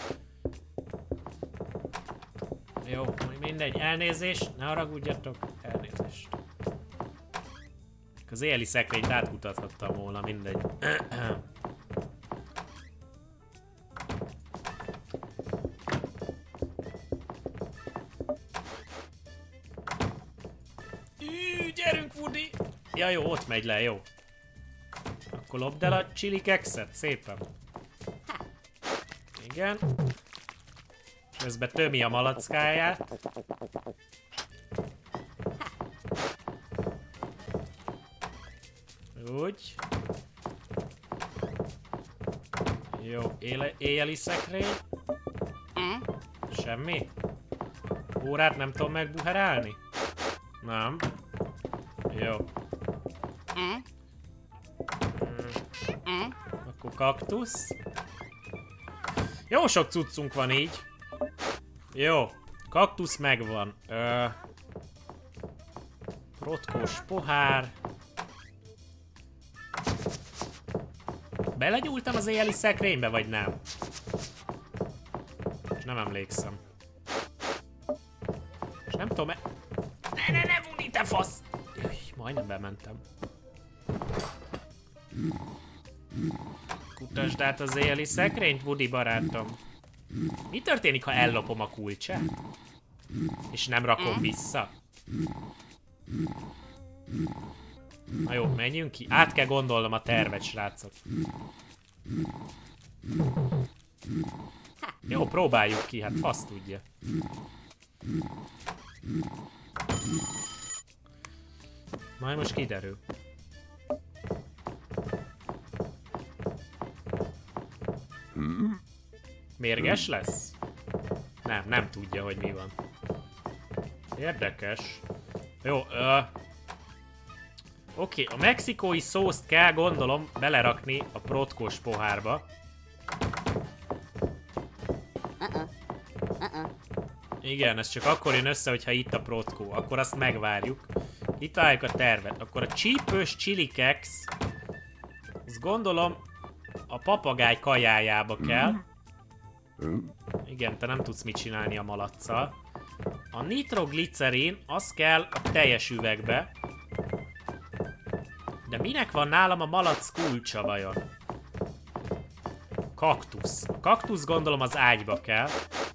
Jó, mindegy, elnézést, ne haragudjatok, elnézést. Az éjjeli szekrényt átkutathattam volna, mindegy. Ű, gyerünk, Woody! Ja jó, ott megy le, jó. Akkor lopd el a chili kekszet, szépen. Igen. Közben tömi a malackáját. Úgy. Jó, éle, éjjeli szekrény. Semmi? Órát nem tudom megbuherálni? Nem. Jó. Akkor kaktusz. Jó sok cuccunk van így. Jó. Kaktusz megvan. Ö... Protkós pohár. Belegyúltam az éjjeli szekrénybe, vagy nem? És nem emlékszem. És nem tudom e... Ne, ne, ne, Woody, te fasz! Jöjj, majdnem bementem. Kutasd át az éjjeli szekrényt, Woody barátom. Mi történik, ha ellopom a kulcsát? És nem rakom vissza? Na jó, menjünk ki. Át kell gondolnom a tervet, srácok. Jó, próbáljuk ki, hát fasz tudja. Majd most kiderül. Mérges lesz? Nem, nem tudja, hogy mi van. Érdekes. Jó, ö... Oké, okay, a mexikói szószt kell, gondolom, belerakni a protkós pohárba. Igen, ez csak akkor jön össze, hogyha itt a protkó. Akkor azt megvárjuk. Itt találjuk a tervet. Akkor a csípős chili keks, azt gondolom a papagáj kajájába kell. Igen, te nem tudsz mit csinálni a malacccal. A nitroglicerin, az kell a teljes üvegbe. De minek van nálam a malac kulcsa vajon? Kaktusz. A kaktusz gondolom az ágyba kell.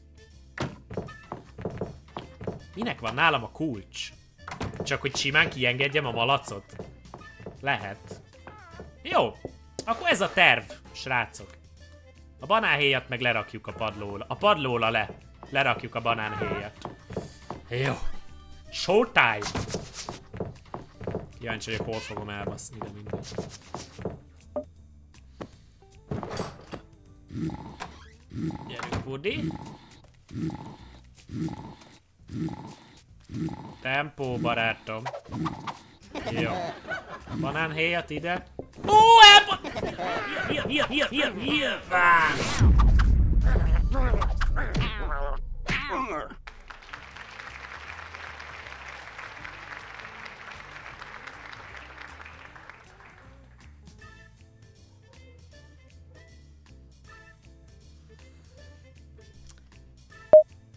Minek van nálam a kulcs? Csak hogy simán kiengedjem a malacot? Lehet. Jó. Akkor ez a terv, srácok. A banánhéjat meg lerakjuk a padlóra. A padlóra le. Lerakjuk a banánhéjat. Jó. Showtime! Kíváncsi vagyok, hol fogom elbaszni, de mindegy. Gyerünk, Woody. Tempó, barátom. Jó. Banánhéjat ide. Ó, elba... Hia, hia, hia, hia, hia,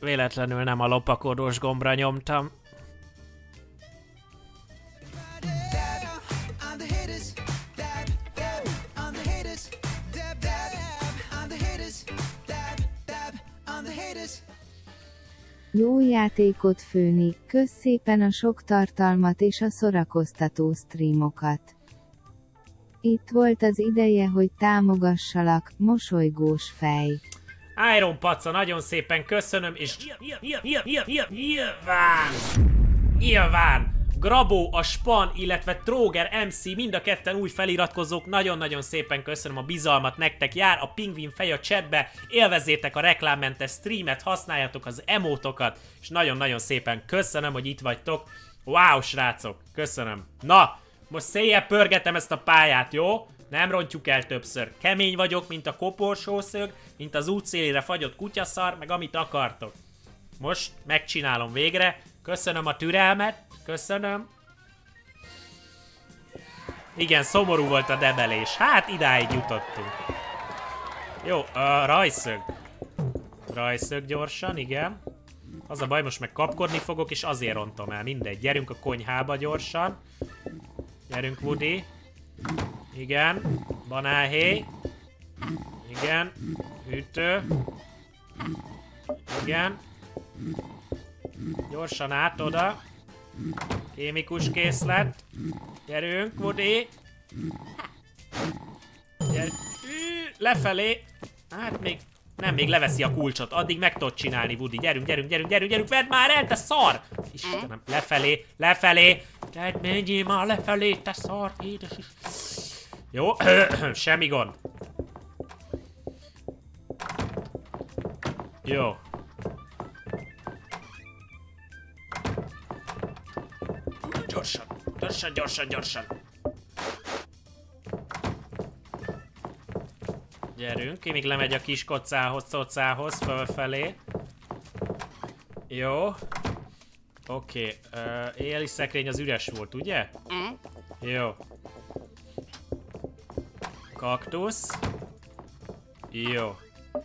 véletlenül nem a lopakodós gombra nyomtam. Jó játékot főni, kösz szépen a sok tartalmat és a szórakoztató streamokat. Itt volt az ideje, hogy támogassalak, mosolygós fej. Iron Paca, nagyon szépen köszönöm, és nyilván, nyilván, Grabó, a Span, illetve Tróger em cé, mind a ketten új feliratkozók, nagyon-nagyon szépen köszönöm a bizalmat, nektek jár a pingvin fej a chatbe, élvezzétek a reklámmentes streamet, használjátok az emótokat, és nagyon-nagyon szépen köszönöm, hogy itt vagytok. Wow, srácok, köszönöm. Na, most széjjel pörgetem ezt a pályát, jó? Nem rontjuk el többször. Kemény vagyok, mint a koporsószög, mint az útszélére fagyott kutyaszar, meg amit akartok. Most megcsinálom végre. Köszönöm a türelmet. Köszönöm. Igen, szomorú volt a debelés. Hát idáig jutottunk. Jó, a rajszög. Rajszög gyorsan, igen. Az a baj, most meg kapkodni fogok, és azért rontom el. Mindegy, gyerünk a konyhába gyorsan. Gyerünk, Woody. Igen. Banálhéj. Igen. Hűtő. Igen. Gyorsan át oda. Kémikus készlet. Gyerünk, Woody. Gyere. Lefelé. Hát még... Nem, még leveszi a kulcsot. Addig meg tudod csinálni, Woody. Gyerünk, gyerünk, gyerünk, gyerünk, gyerünk. Vedd már el, te szar! Istenem, lefelé, lefelé. Tehát menjél már lefelé, te szar. Édes is. Jó, semmi gond. Jó. Gyorsan, gyorsan, gyorsan, gyorsan. Gyerünk, ki még lemegy a kis kocához, cocához, fölfelé. Jó. Oké, okay. uh, éjjeli szekrény az üres volt, ugye? Jó. Kaktusz. Jó.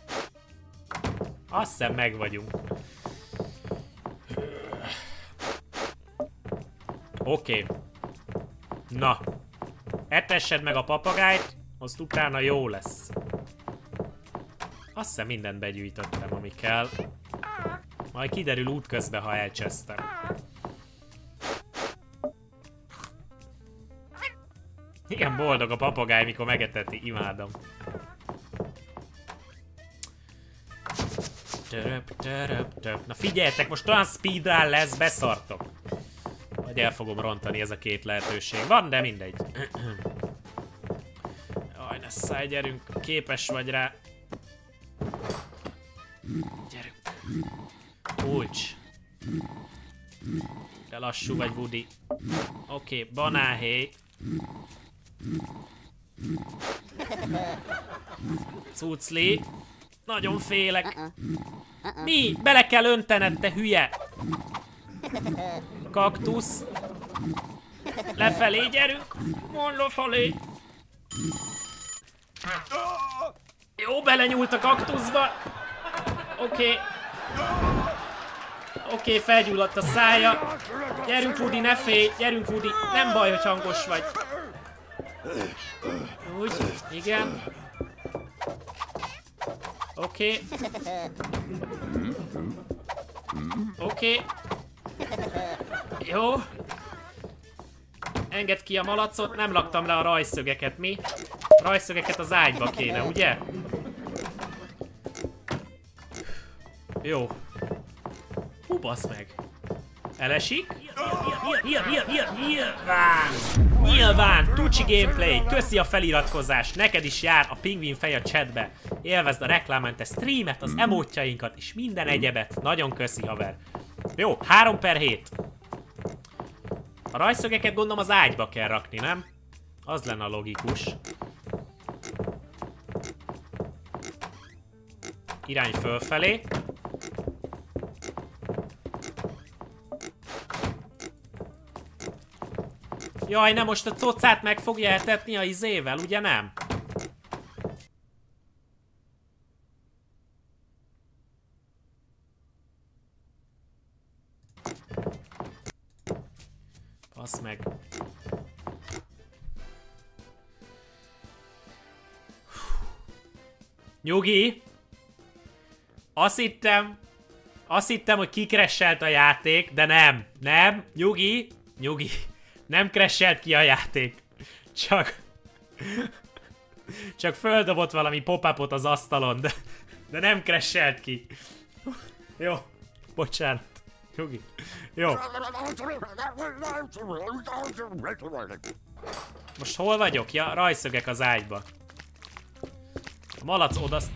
Azt hiszem meg vagyunk. Oké. Okay. Na. Etessed meg a papagájt, azt utána jó lesz. Azt hiszem mindent begyűjtöttem, ami kell. Majd kiderül útközben, ha elcsesztem. Igen, boldog a papagáj, mikor megeteti, imádom. Töröp, töröp, töröp. Na figyeljetek, most olyan speedrun lesz, beszartok. Vagy el fogom rontani, ez a két lehetőség van, de mindegy. Jaj, ne szállj, gyerünk, képes vagy rá. Gyerünk. Kulcs. De lassú vagy, Woody. Oké, okay, banálhéj. Cucli. Nagyon félek. Mi? Bele kell öntened, te hülye! Kaktusz. Lefelé gyerünk. Mondd lefelé. Jó, belenyúlt a kaktuszba. Oké. Okay. Oké, okay, felgyulladt a szája. Gyerünk, Woody, ne félj. Gyerünk, Woody. Nem baj, hogy hangos vagy. Úgy, igen. Oké. Okay. Oké. Okay. Jó. Engedd ki a malacot. Nem laktam le a rajszögeket, mi? Rajszögeket az ágyba kéne, ugye? Jó. Hú, basz meg. Elesik? Nyilván! Nyilván! Tucsi Gameplay! Köszi a feliratkozást! Neked is jár a pingvin fej a chatbe. Élvezd a reklámmentes streamet, az emótjainkat és minden egyebet. Nagyon köszi, haver. Jó, három per hét. A rajszögeket gondolom az ágyba kell rakni, nem? Az lenne a logikus. Irány fölfelé. Jaj, nem, most a cocát meg fogja etetni a izével, ugye nem? Fasz meg. Nyugi! Azt hittem, azt hittem, hogy kikresselt a játék, de nem, nem, nyugi, nyugi, nem kresselt ki a játék. Csak, csak földobott valami pop-upot az asztalon, de, de nem kresselt ki. Jó, bocsánat, nyugi, jó. Most hol vagyok? Ja, rajszögek az ágyba. A malac odasz...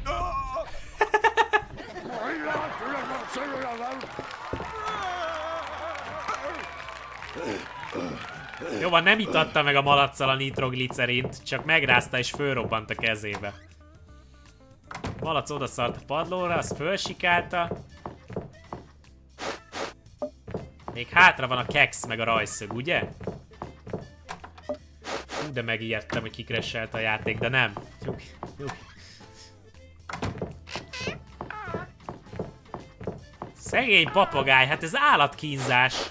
Jó van, nem itatta meg a malacsal a nitroglicerint, csak megrázta és fölrobbant a kezébe. Malac odaszart a padlóra, az fölsikálta. Még hátra van a keksz meg a rajszög, ugye? Hú, de megijedtem, hogy kikresselt a játék, de nem. Nyugi, nyugi. Szegény papagáj, hát ez állatkínzás.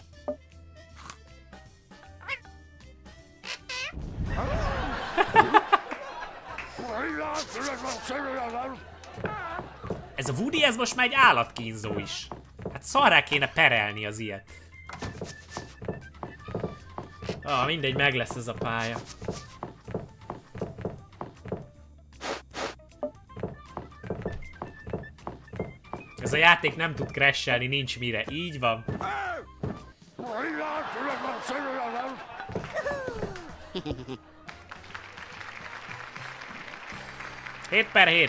Ez a Woody, ez most már egy állatkínzó is. Hát szarrá kéne perelni az ilyet. Ah, mindegy, meg lesz ez a pálya. Ez a játék nem tud crashelni, nincs mire. Így van. hét per hét.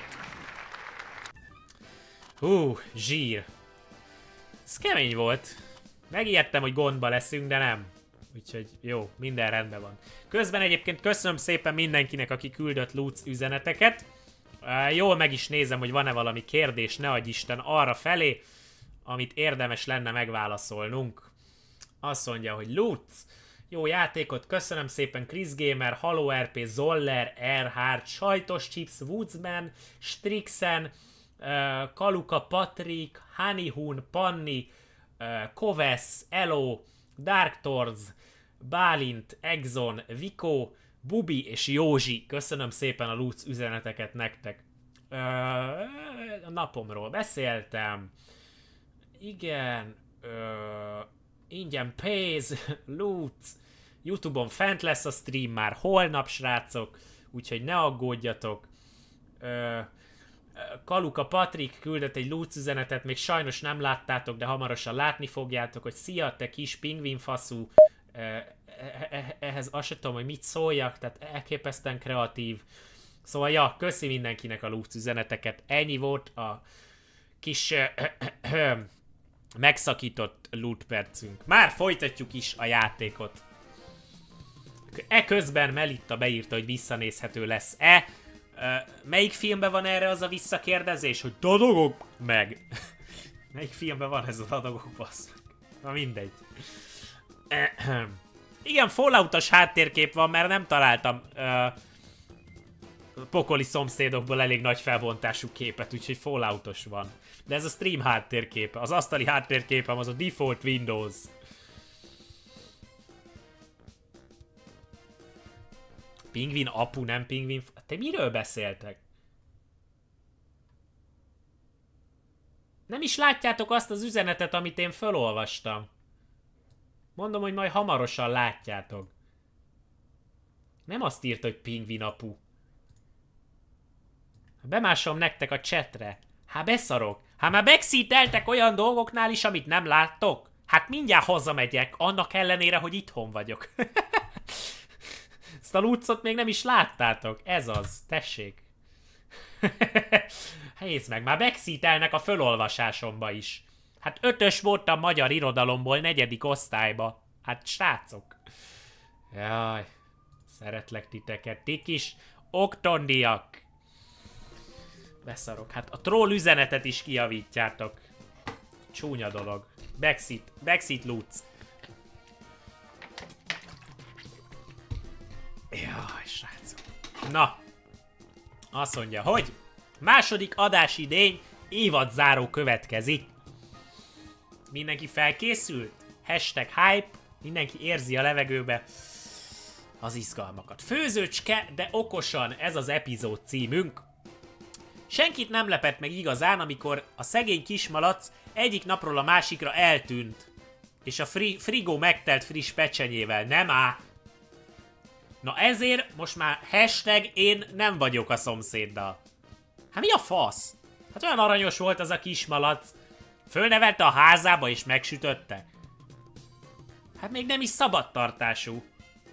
Hú, zsír. Ez kemény volt. Megijedtem, hogy gondba leszünk, de nem. Úgyhogy jó, minden rendben van. Közben egyébként köszönöm szépen mindenkinek, aki küldött Lutz üzeneteket. Uh, jól meg is nézem, hogy van-e valami kérdés, ne adj Isten, arra felé, amit érdemes lenne megválaszolnunk. Azt mondja, hogy Lutz, jó játékot, köszönöm szépen Chris Gamer, Halo er pé, Zoller, Erhard, Sajtos Chips, Woodsman, Strixen, uh, Kaluka Patrik, Honeyhoon, Panni, uh, Kovesz, Elo, Dark Torz, Bálint, Exon, Viko, Bubi és Józsi. Köszönöm szépen a Lutz üzeneteket nektek. Ö, a napomról beszéltem. Igen. Ö, ingyen pénz. Lutz. YouTube-on fent lesz a stream már holnap, srácok. Úgyhogy ne aggódjatok. Ö, Kaluka Patrik küldött egy Lutz üzenetet, még sajnos nem láttátok, de hamarosan látni fogjátok, hogy szia, te kis pingvinfaszú. Ehhez azt sem tudom, hogy mit szóljak, tehát elképesztően kreatív. Szóval ja, köszi mindenkinek a Lutz üzeneteket. Ennyi volt a kis megszakított loot percünk. Már folytatjuk is a játékot. Eközben Melitta beírta, hogy visszanézhető lesz-e. Melyik filmben van erre az a visszakérdezés, hogy dadogok meg? Melyik filmben van ez a dadogok, bassz? Na mindegy. Igen, Fallout-os háttérkép van, mert nem találtam uh, pokoli szomszédokból elég nagy felbontású képet, úgyhogy Fallout-os van. De ez a stream háttérképe, az asztali háttérképem az a default Windows. Pingvin apu, nem pingvin... Te miről beszéltek? Nem is látjátok azt az üzenetet, amit én felolvastam. Mondom, hogy majd hamarosan látjátok. Nem azt írta, hogy pingvin apu. Bemásom nektek a chatre. Hát beszarok. Hát már backseateltek olyan dolgoknál is, amit nem láttok. Hát mindjárt hazamegyek, annak ellenére, hogy itthon vagyok. Ezt a Lutzot még nem is láttátok. Ez az. Tessék. Nézd meg, már backseatelnek a fölolvasásomba is. Hát ötös voltam magyar irodalomból negyedik osztályba. Hát srácok. Jaj. Szeretlek titeket. Ti kis oktondiak. Beszarok. Hát a troll üzenetet is kijavítjátok. Csúnya dolog. Backseat. Backseat Lutz. Jaj, srácok. Na. Azt mondja, hogy második adásidény évadzáró következik. Mindenki felkészült? Hashtag hype, Mindenki érzi a levegőbe az izgalmakat. Főzőcske, de okosan, ez az epizód címünk. Senkit nem lepett meg igazán, amikor a szegény kismalac egyik napról a másikra eltűnt. És a fri frigó megtelt friss pecsenyével. Nem á! Na ezért most már hashtag én nem vagyok a szomszéddal. Hát mi a fasz? Hát olyan aranyos volt az a kismalac. Fölnevelte a házába és megsütötte. Hát még nem is szabadtartású.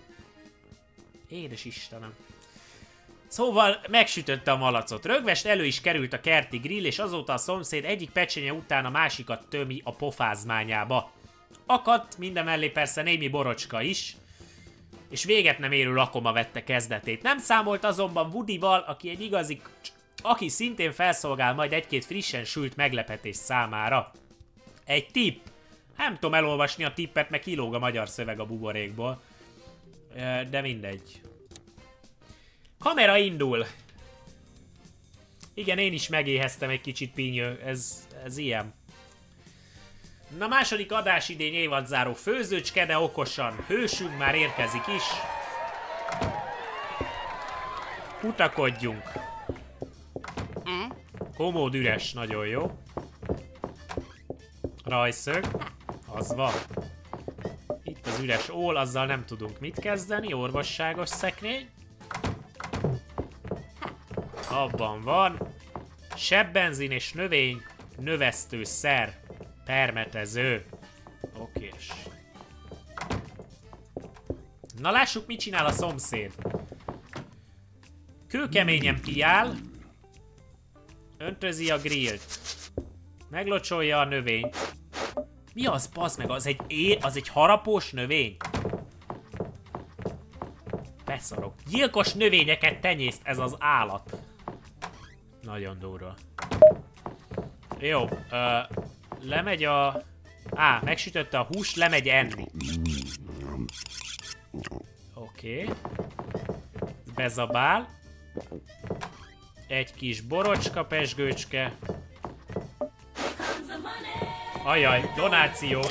Édes Istenem. Szóval megsütötte a malacot. Rögvest elő is került a kerti grill, és azóta a szomszéd egyik pecsenye után a másikat tömi a pofázmányába. Akadt mindemellé persze némi borocska is, és véget nem érő lakoma vette kezdetét. Nem számolt azonban Woodyval, aki egy igazi... aki szintén felszolgál majd egy-két frissen sült meglepetés számára. Egy tipp. Nem tudom elolvasni a tippet, meg kilóg a magyar szöveg a buborékból. De mindegy. Kamera indul. Igen, én is megéheztem egy kicsit, Pinyő. Ez, ez ilyen. Na, második adásidény évadzáró főzőcske, de okosan. Hősünk már érkezik is. Kutakodjunk. Komód üres, nagyon jó. Rajszög. Az van. Itt az üres ól, azzal nem tudunk mit kezdeni. Orvosságos szekrény. Abban van. Sebbenzin és növény növesztőszer. Permetező. Okés. Na lássuk, mit csinál a szomszéd. Kőkeményen piál. Öntözi a grillt. Meglocsolja a növényt. Mi az, bazd meg? Az egy é... az egy harapós növény? Beszarok. Gyilkos növényeket tenyészt ez az állat. Nagyon durva. Jó. Ö, lemegy a... Á, megsütötte a húst, lemegy enni. Oké. Okay. Bezabál. Egy kis borocska, pezsgőcske. Ajaj, donáció.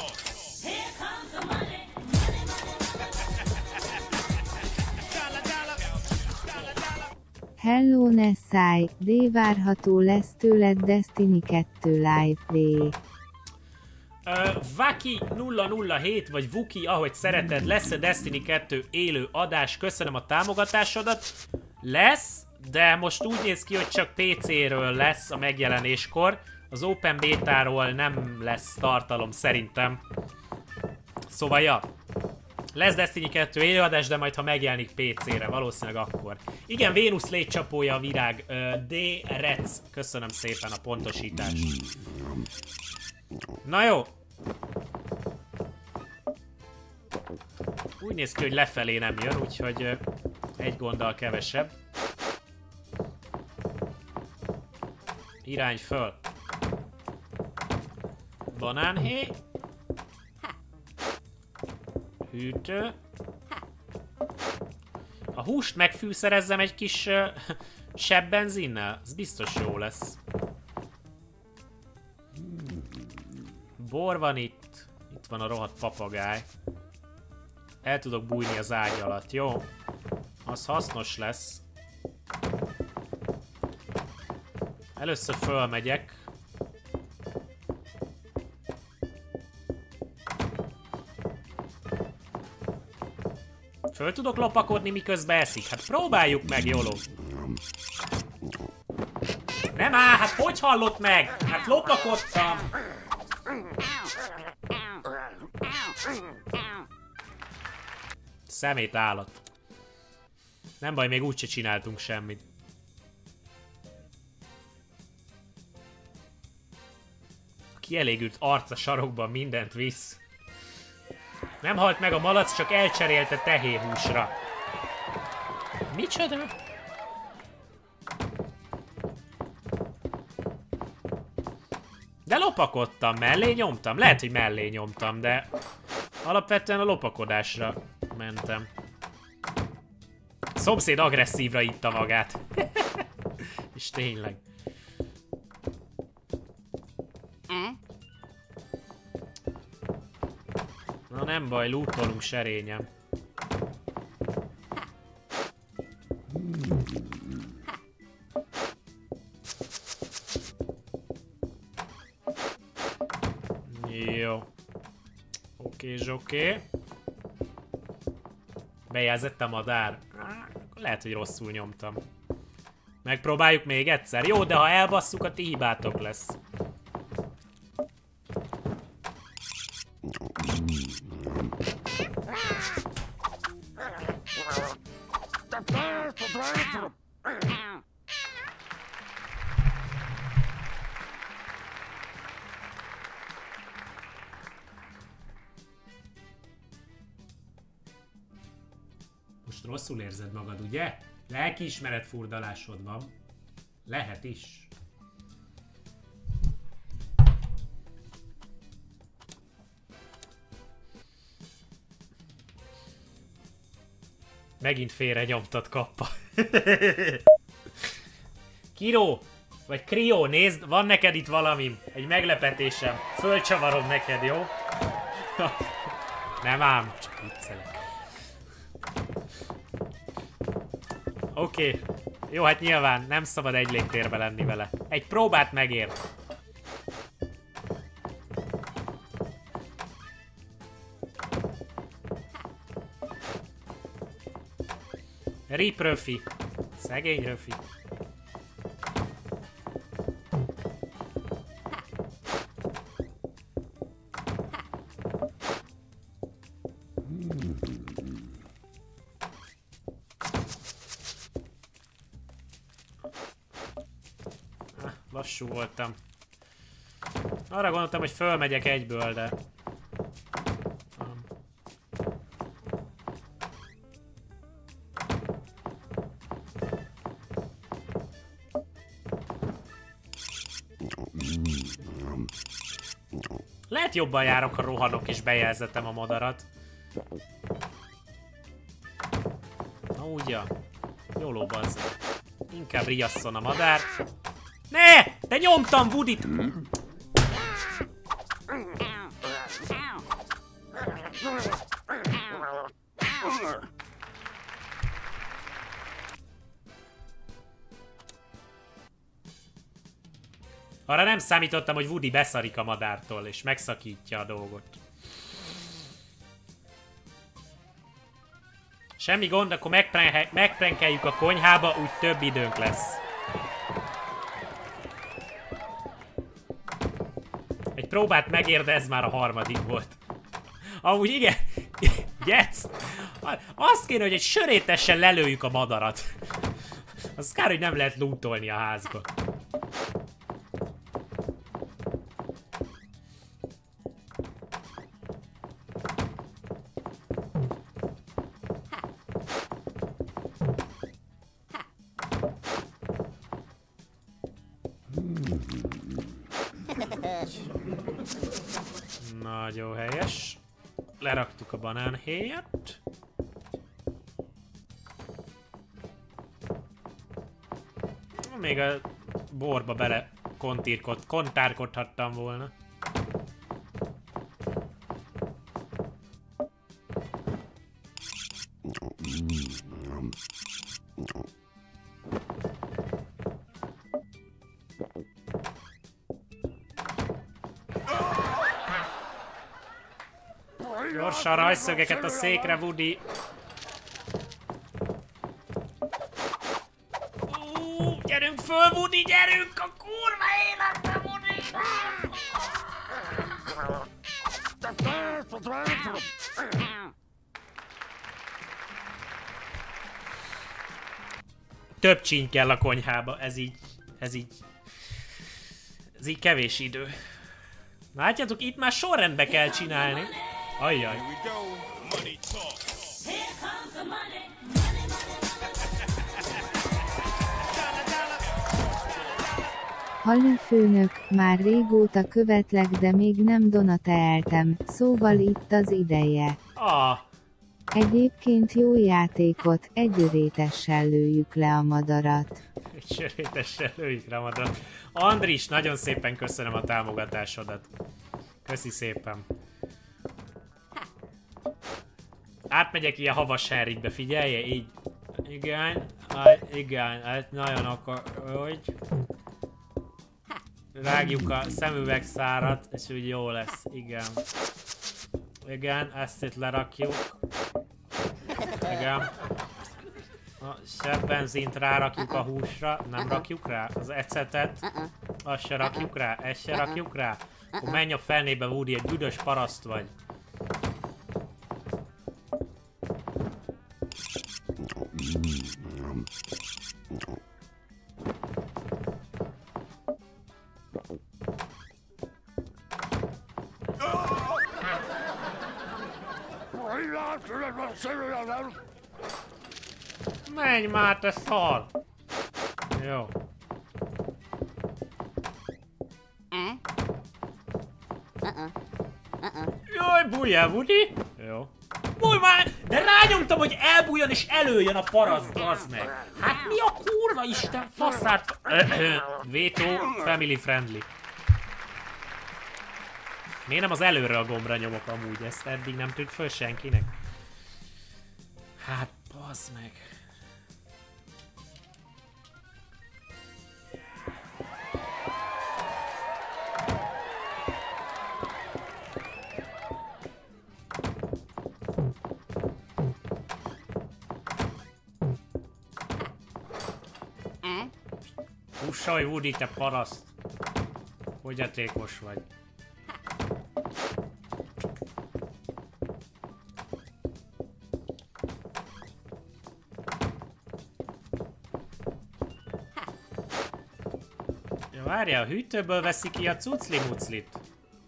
Hello Nessai, D várható lesz tőled Destiny kettő Live Play. Uh, Vaki nulla nulla hét vagy Vuki, ahogy szereted, lesz a Destiny kettő élő adás, köszönöm a támogatásodat. Lesz, de most úgy néz ki, hogy csak pé céről lesz a megjelenéskor. Az Open Beta-ról nem lesz tartalom szerintem. Szóval ja, lesz Destiny kettő élőadás, de majd ha megjelenik pé cére, valószínűleg akkor. Igen, Vénusz létcsapója a virág. Uh, D. Rec, köszönöm szépen a pontosítást. Na jó. Úgy néz ki, hogy lefelé nem jön, úgyhogy uh, egy gonddal kevesebb. Irány föl. Banánhéj. Hűtő. A húst megfűszerezzem egy kis uh, sebbenzinnel? Ez biztos jó lesz. Bor van itt. Itt van a rohadt papagáj. El tudok bújni az ágy alatt, jó? Az hasznos lesz. Először fölmegyek. Föl tudok lopakodni, miközben eszik? Hát próbáljuk meg, jóló. Nem áll, hát hogy hallott meg? Hát lopakodtam. Szemét állat. Nem baj, még úgyse csináltunk semmit. A kielégült arca sarokban mindent visz. Nem halt meg a malac, csak elcserélte tehéhúsra. Micsoda? De lopakodtam, mellé nyomtam. Lehet, hogy mellé nyomtam, de alapvetően a lopakodásra mentem. A szomszéd agresszívra itta magát. És tényleg. Na nem baj, lootolunk, serényem. Jó. Oké, zsoké. Bejelzett a madár. Lehet, hogy rosszul nyomtam. Megpróbáljuk még egyszer. Jó, de ha elbasszuk, a ti hibátok lesz. Most rosszul érzed magad, ugye? Lelkiismeret furdalásod van. Lehet is. Megint félre nyomtad, kappa. Kiró, vagy Krió, nézd, van neked itt valami, egy meglepetésem. Fölcsavarom neked, jó? Nem ám, csak viccelek. Oké. Okay. Jó, hát nyilván nem szabad egy légtérbe lenni vele. Egy próbát megér. Rip Röfi. Szegény Röfi. Lassú voltam. Arra gondoltam, hogy fölmegyek egyből, de... Lehet jobban járok, ha rohanok és bejelzetem a madarat. Na ugye. Jóló bazzeg. Inkább riasszon a madár. Ne! De nyomtam Woodit! Arra nem számítottam, hogy Woody beszarik a madártól, és megszakítja a dolgot. Semmi gond, akkor megprenkeljük a konyhába, úgy több időnk lesz. Egy próbát megér, de ez már a harmadik volt. Amúgy igen, Getsz! Azt kéne, hogy egy sörétesen lelőjük a madarat. Az kár, hogy nem lehet lootolni a házba. Nagyon helyes. Leraktuk a banánhéjat. Még a borba bele kontírkod, kontárkodhattam volna. Gyorsan rajszögeket a székre, Woody. Uh, gyerünk föl, Woody, gyerünk a kurva életbe, Woody! Több csíny kell a konyhába, ez így, ez így, ez így kevés idő. Látjátok, itt már sorrendbe kell csinálni. Ajjaj. Halli főnök, már régóta követlek, de még nem donateeltem, szóval itt az ideje. Ah. Egyébként jó játékot, egy örétessel lőjük le a madarat. Egy sörétessel lőjük le a madarat. Andris, nagyon szépen köszönöm a támogatásodat. Köszi szépen. átmegyek ilyen havas Henrikbe, figyelje, így. Igen, á, igen, ez nagyon akar, hogy... Rágjuk a szemüvegszárat, és úgy jó lesz, igen. Igen, ezt itt lerakjuk. Igen. A sebb benzint rárakjuk a húsra, nem rakjuk rá? Az ecetet, azt se rakjuk rá, ezt se rakjuk rá. Akkor menj a fenébe, Woody, egy büdös paraszt vagy. Menj már, te szar! Jó. Jaj, bújjál, Woody! Jó. Bújj már! De rányomtam, hogy elbújjon és előjön a paraszt, bazd meg! Hát mi a kurva isten faszát? Vétó, family friendly. Miért nem az előre a gombra nyomok amúgy? Ezt eddig nem tűnt föl senkinek. Hát, bazd meg. Hússolj, Woody, te paraszt! Fogyatékos vagy. Ja, várjál, a hűtőből veszi ki a cucli-muclit.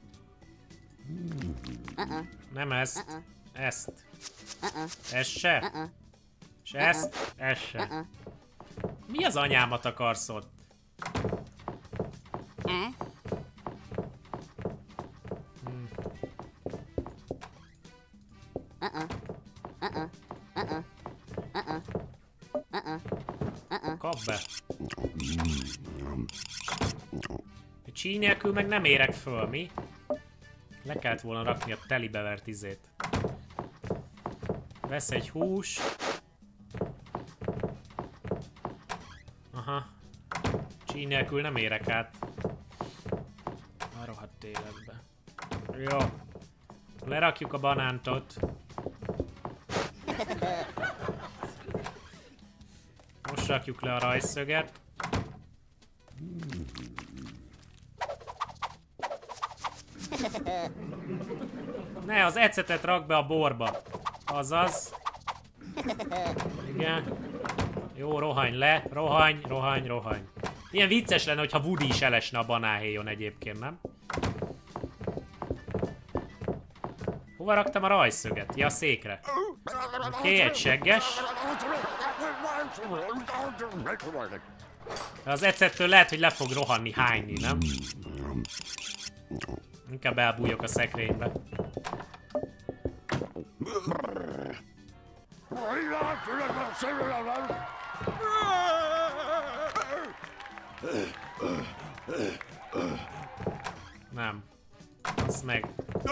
Nem ezt. Ezt. Ezt se. És ezt. Ezt se. Mi az anyámat akarsz ott? Hmm. Kap be. Csíny nélkül meg nem érek föl, mi? Le kellett volna rakni a telibevert izét. Vesz egy hús. Aha. Csíny nélkül nem érek át. A rohadt életbe. Jó. Lerakjuk a banántot. Most rakjuk le a rajszöget. Ne, az ecetet rak be a borba. Azaz. Igen. Jó, rohanj le. Rohanj, rohanj, rohanj. Ilyen vicces lenne, hogyha Woody is elesne a banánhéjon egyébként, nem? Hova raktam a rajszöget? Ja, a székre. Oké, okay, egy segges. Az ecettől lehet, hogy le fog rohanni, hányni, nem? Inkább elbújok a szekrénybe. Nem. Azt meg.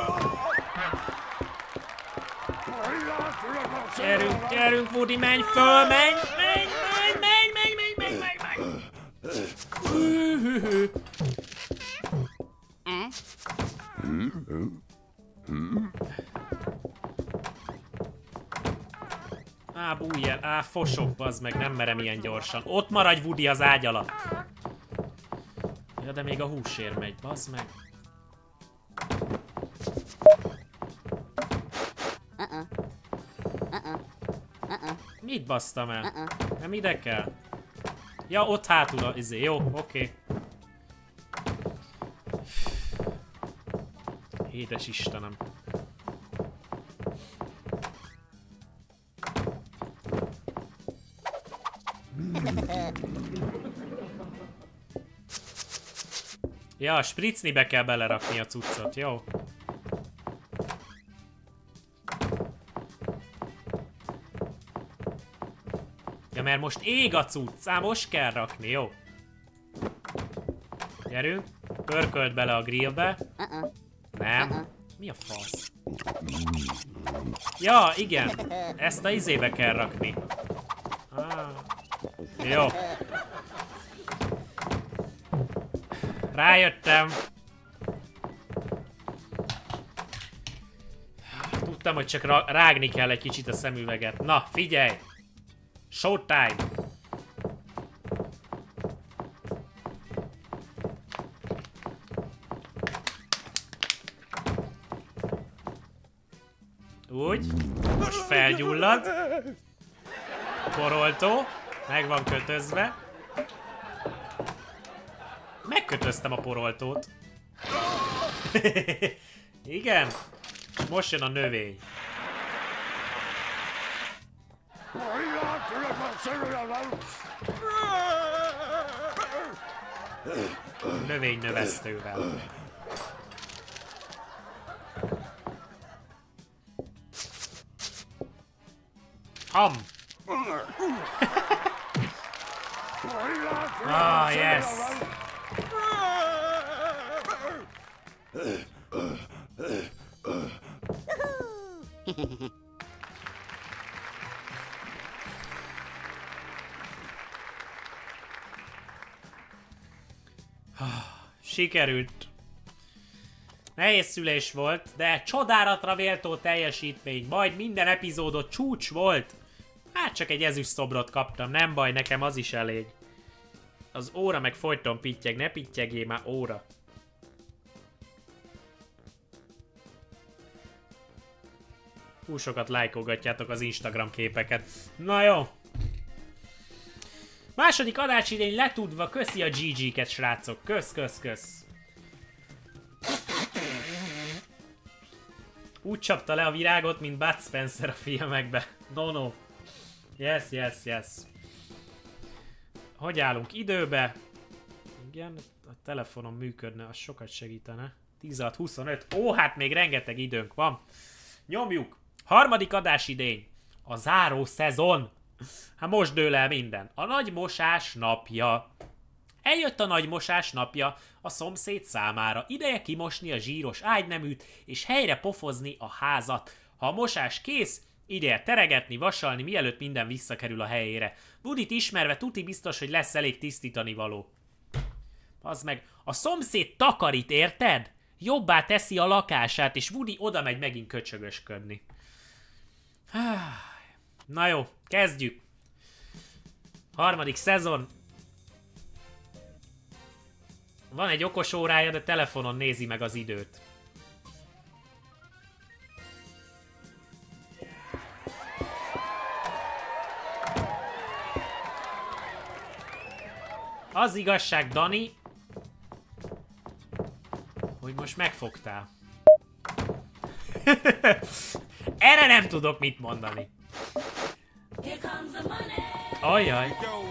Gyerünk, gyerünk, Woody, menj föl, menj, menj, menj, menj, menj, menj, menj, menj, menj. Hű, hű, hű. Á, bújj el, á, fosok, bazd meg, nem merem ilyen gyorsan. Ott maradj, Woody, az ágy alatt. Ja, de még a húsér megy, bazd meg. Mit basztam el? Nem ide kell? Ja, ott hátul a izé, jó, oké. Édes Istenem. Ja, a spricnibe kell belerakni a cuccot, jó? Ja, mert most ég a cucc, á, most kell rakni, jó? Gyerünk, pörköld bele a grillbe. Nem. Mi a fasz? Ja, igen. Ezt a izébe kell rakni. Ah. Jó. Rájöttem. Tudtam, hogy csak rágni kell egy kicsit a szemüveget. Na, figyelj! Showtime! Úgy. Most felgyullad. Poroltó. Meg van kötözve. Megkötöztem a poroltót. Igen. Most jön a növény. Növény növesztővel. Ham! Ah, yes! Sikerült. Nehéz szülés volt, de csodálatra méltó teljesítmény. Majd minden epizódot csúcs volt. Hát csak egy ezüst szobrot kaptam, nem baj, nekem az is elég. Az óra meg folyton pittyeg, ne pittyegjél már óra. Hú, sokat lájkolgatjátok az Instagram képeket. Na jó. Második adásidény letudva, köszi a gé gé-ket, srácok. Kösz, kösz, kösz. Úgy csapta le a virágot, mint Bud Spencer a filmekbe. No, no. Yes, yes, yes. Hogy állunk időbe? Igen, a telefonon működne, az sokat segítene. tízhat huszonöt. Ó, hát még rengeteg időnk van. Nyomjuk. Harmadik adásidény. A záró szezon. Hát most dől el minden. A nagy mosás napja. Eljött a nagy mosás napja a szomszéd számára. Ideje kimosni a zsíros ágyneműt és helyre pofozni a házat. Ha a mosás kész, ideje teregetni, vasalni, mielőtt minden visszakerül a helyére. Woodit ismerve tuti biztos, hogy lesz elég tisztítani való. Az meg, a szomszéd takarít, érted? Jobbá teszi a lakását, és Woody oda megy megint köcsögösködni. Na jó, kezdjük. Harmadik szezon. Van egy okos órája, de telefonon nézi meg az időt. Az igazság, Dani, hogy most megfogtál. Erre nem tudok mit mondani. Ajjaj.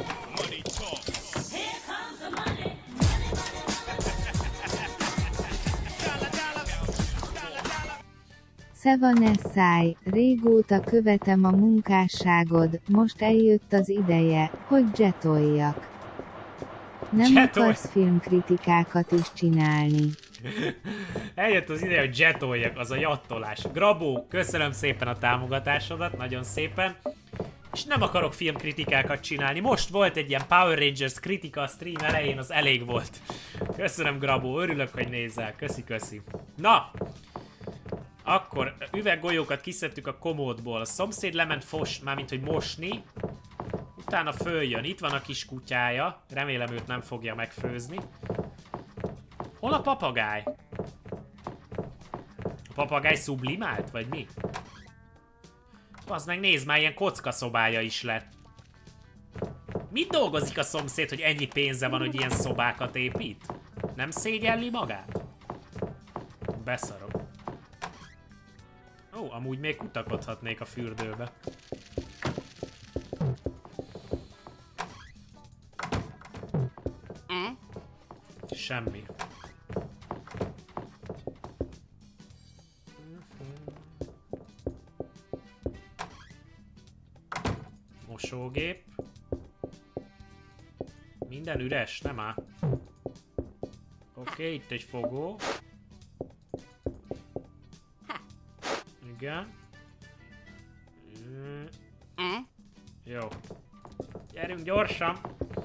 Szevanessai, régóta követem a munkásságod, most eljött az ideje, hogy jetoljak. Nem Jetol. akarsz filmkritikákat is csinálni. Eljött az ideje, hogy jetoljak, az a jattolás. Grabó, köszönöm szépen a támogatásodat, nagyon szépen. És nem akarok filmkritikákat csinálni. Most volt egy ilyen Power Rangers kritika a stream elején, az elég volt. Köszönöm, Grabó, örülök, hogy nézzel. Köszi, köszi. Na! Akkor üveggolyókat kiszedtük a komódból. A szomszéd lement fos, mármint hogy mosni. Utána följön. Itt van a kis kutyája. Remélem őt nem fogja megfőzni. Hol a papagáj? A papagáj sublimált, vagy mi? Az meg nézd már, ilyen kockaszobája is lett. Mit dolgozik a szomszéd, hogy ennyi pénze van, hogy ilyen szobákat épít? Nem szégyelli magát? Beszarok. Ó, amúgy még kutakodhatnék a fürdőbe. Semmi. Mosógép. Minden üres, nem áll. Oké, okay, itt egy fogó. Igen. Mm. Jó. Gyerünk gyorsan!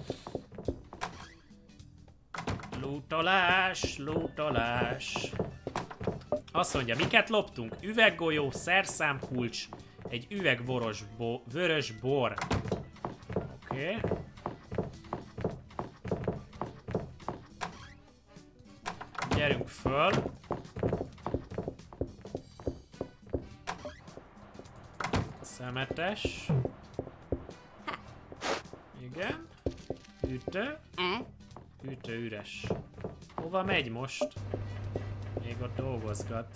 Lootolás, lootolás. Azt mondja, miket loptunk? Üveggolyó, szerszámkulcs, egy üveg voros bo vörös bor. Oké. Okay. Gyerünk föl. Szemetes. Igen. Hűtő. Hűtő üres. Hova megy most? Még ott dolgozgat.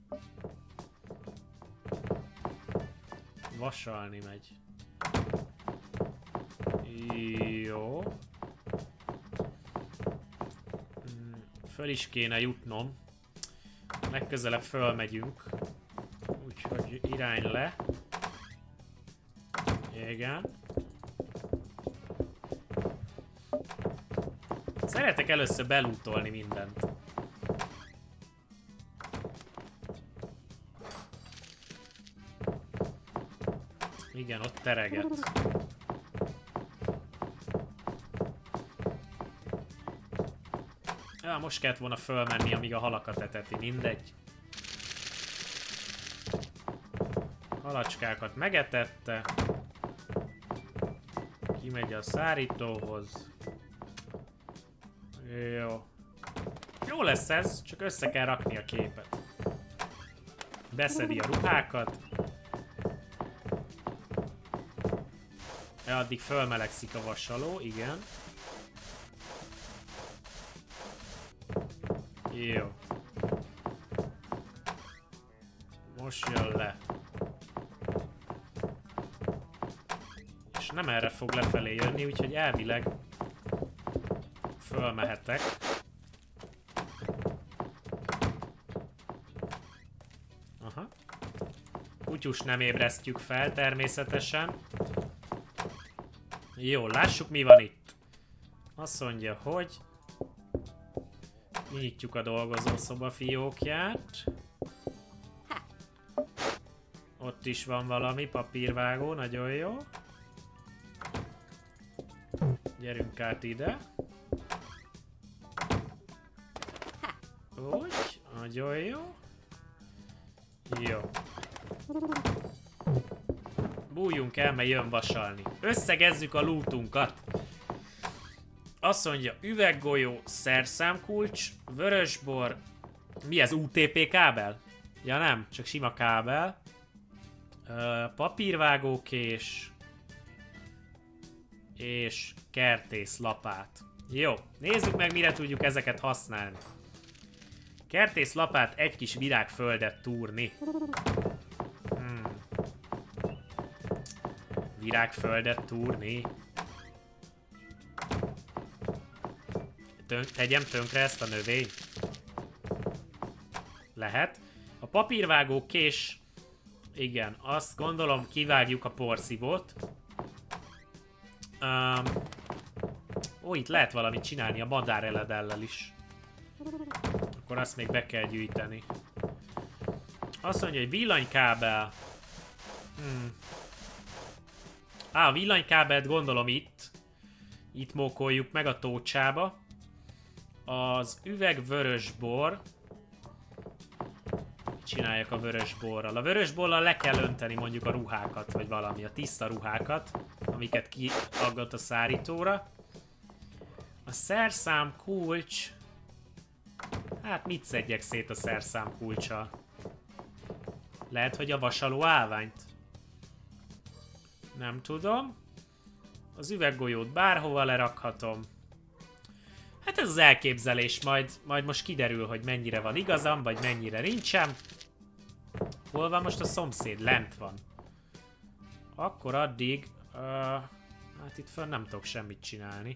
Vasalni megy. Jó. Föl is kéne jutnom. Legközelebb fölmegyünk. Úgyhogy irány le. Igen. Szeretek először belútolni mindent. Igen, ott tereget. Ja, most kellett volna fölmenni, amíg a halakat eteti, mindegy. Halacskákat megetette. Kimegy a szárítóhoz. Jó. Jó lesz ez, csak össze kell rakni a képet. Beszedi a ruhákat. Addig fölmelegszik a vasaló, igen. Jó. Most jön le. És nem erre fog lefelé jönni, úgyhogy elvileg fölmehetek. Aha. Kutyus nem ébresztjük fel természetesen. Jó, lássuk mi van itt. Azt mondja, hogy nyitjuk a dolgozószoba fiókját. Ott is van valami, papírvágó, nagyon jó. Gyerünk át ide. Úgy, nagyon jó. Jó. Bújjunk el, mert jön vasalni. Összegezzük a lootunkat. Azt mondja, üveggolyó, szerszámkulcs, vörösbor. Mi ez, u té pé kábel? Ja nem, csak sima kábel. Ö, papírvágókés. És kertész lapát. Jó, nézzük meg, mire tudjuk ezeket használni. Kertész lapát, egy kis virágföldet túrni. Hmm. Virágföldet túrni. Tön tegyem tönkre ezt a növényt? Lehet. A papírvágó kés. Igen, azt gondolom kivágjuk a porszívót. Um, ó, itt lehet valamit csinálni a madáreledellel is. Akkor azt még be kell gyűjteni. Azt mondja, hogy villanykábel. Hmm. Á, a villanykábelt gondolom itt. Itt mókoljuk meg a tócsába. Az üveg vörösbor. Csinálják a vörösborral. A vörösborral le kell önteni mondjuk a ruhákat, vagy valami, a tiszta ruhákat, amiket kiaggat a szárítóra. A szerszám kulcs. Hát mit szedjek szét a szerszám kulccsal? Lehet, hogy a vasaló állványt? Nem tudom. Az üveggolyót bárhova lerakhatom. Hát ez az elképzelés, majd, majd most kiderül, hogy mennyire van igazam, vagy mennyire nincsen. Hol van most a szomszéd? Lent van. Akkor addig... Uh, hát itt fönn nem tudok semmit csinálni.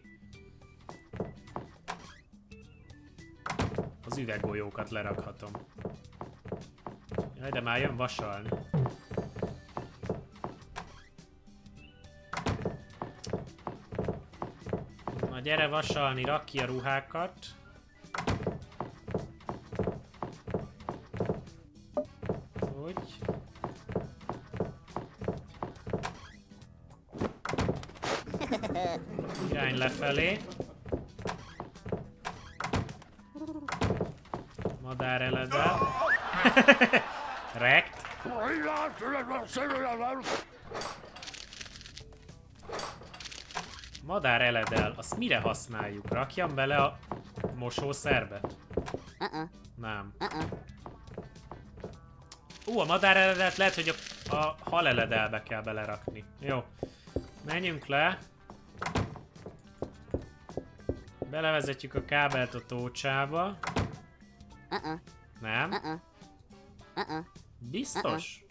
Az üveggolyókat lerakhatom. Jaj, de már jön vasalni. Na gyere vasalni, rak ki a ruhákat. Úgy. Irány lefelé. Madár eledel. Rekt. Madár eledel. Azt mire használjuk? Rakjam bele a mosószerbe? Uh-uh. Nem. Uh-uh. Ú, a madár eledelt lehet, hogy a, a hal eledelbe kell belerakni. Jó. Menjünk le. Belevezetjük a kábelt a tócsába. Uh-uh. Nem? Uh-uh. Uh-uh. Biztos?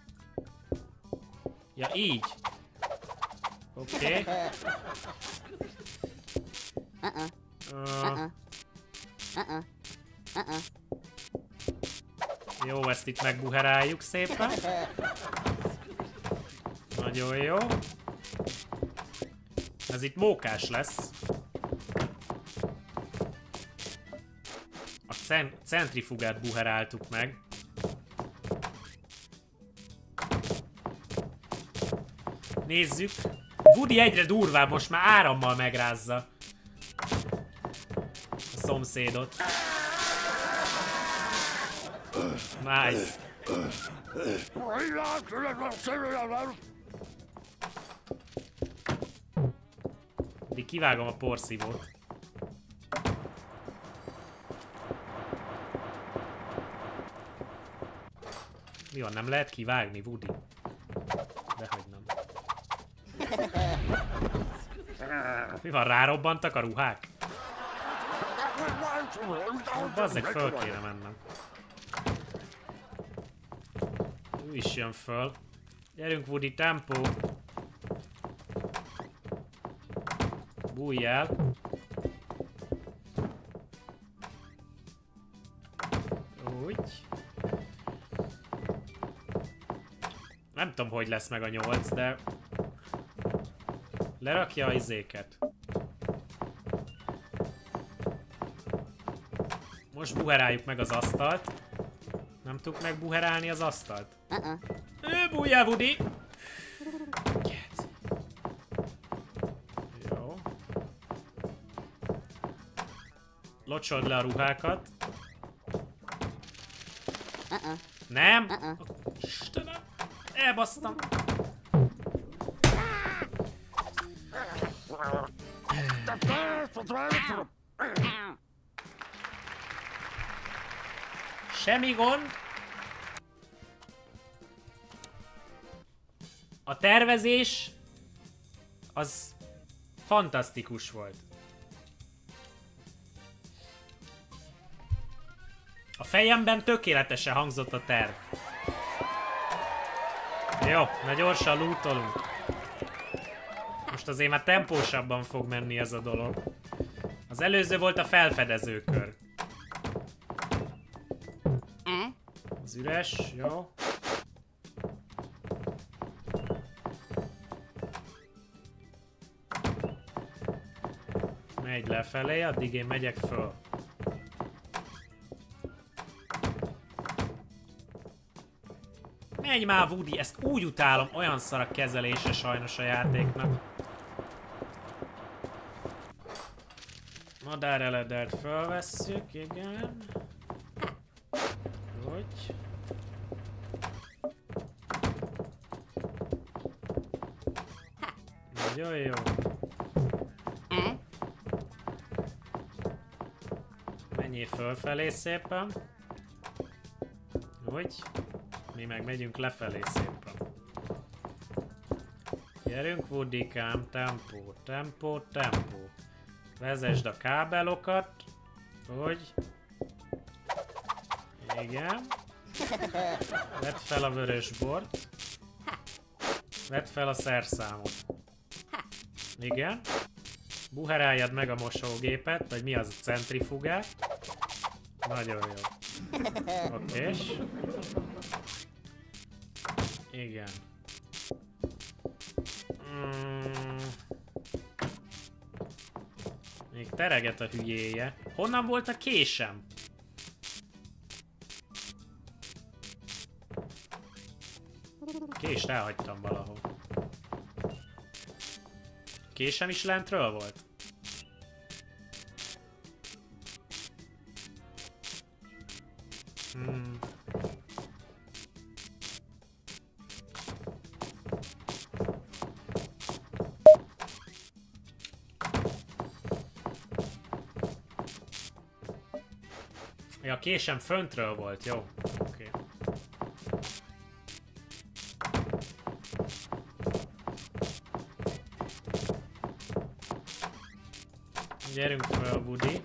Ja, így. Oké. Okay. Uh-uh. Uh, Uh-uh. Uh-uh. Uh-uh. jó, ezt itt megbuheráljuk szépen. Nagyon jó. Ez itt mókás lesz. A cen centrifugát buheráltuk meg. Nézzük. Woody egyre durvább, most már árammal megrázza a szomszédot. Nice. De kivágom a porszívót. Mi van, nem lehet kivágni, Woody? Dehogy nem. Mi van, rárobbantak a ruhák? Bazzeg, föl kéne mennem. Ő is jön föl. Gyerünk, Woody, tempó! Bújj el! Úgy. Nem tudom, hogy lesz meg a nyolc, de... Lerakja a izéket. Most buheráljuk meg az asztalt. Nem tudjuk megbuherálni az asztalt? Uh-uh. Ő, bújjál, Woody! Get. Jó. Locsold le a ruhákat. Uh-uh. Nem? Uh-uh. Istenem! Elbasztam! Semmi gond. A tervezés az fantasztikus volt. A fejemben tökéletesen hangzott a terv. Jó, na gyorsan lootolunk. Most azért már tempósabban fog menni ez a dolog. Az előző volt a felfedezőkör. Az üres, jó. Megy lefelé, addig én megyek föl. Menj már, Woody, ezt úgy utálom, olyan szar a kezelése sajnos a játéknak. Madár eledelt fölvesszük, igen. Hogy? Nagyon jó. Menjél fölfelé szépen. Úgy. Mi meg megyünk lefelé szépen. Gyerünk, Woodykám, tempó, tempó, tempó. Vezesd a kábelokat. Hogy? Igen. Vedd fel a vörös bort. Vedd fel a szerszámot. Igen. Buheráljad meg a mosógépet, vagy mi az, a centrifugát. Nagyon jó. Okés. Igen. Mm. Még tereget a hülyéje. Honnan volt a késem? Kést elhagytam valahol. késem is lentről volt? Hmm. Ja, a késem föntről volt, jó. Oké. Okay. Gyerünk fel, Woody.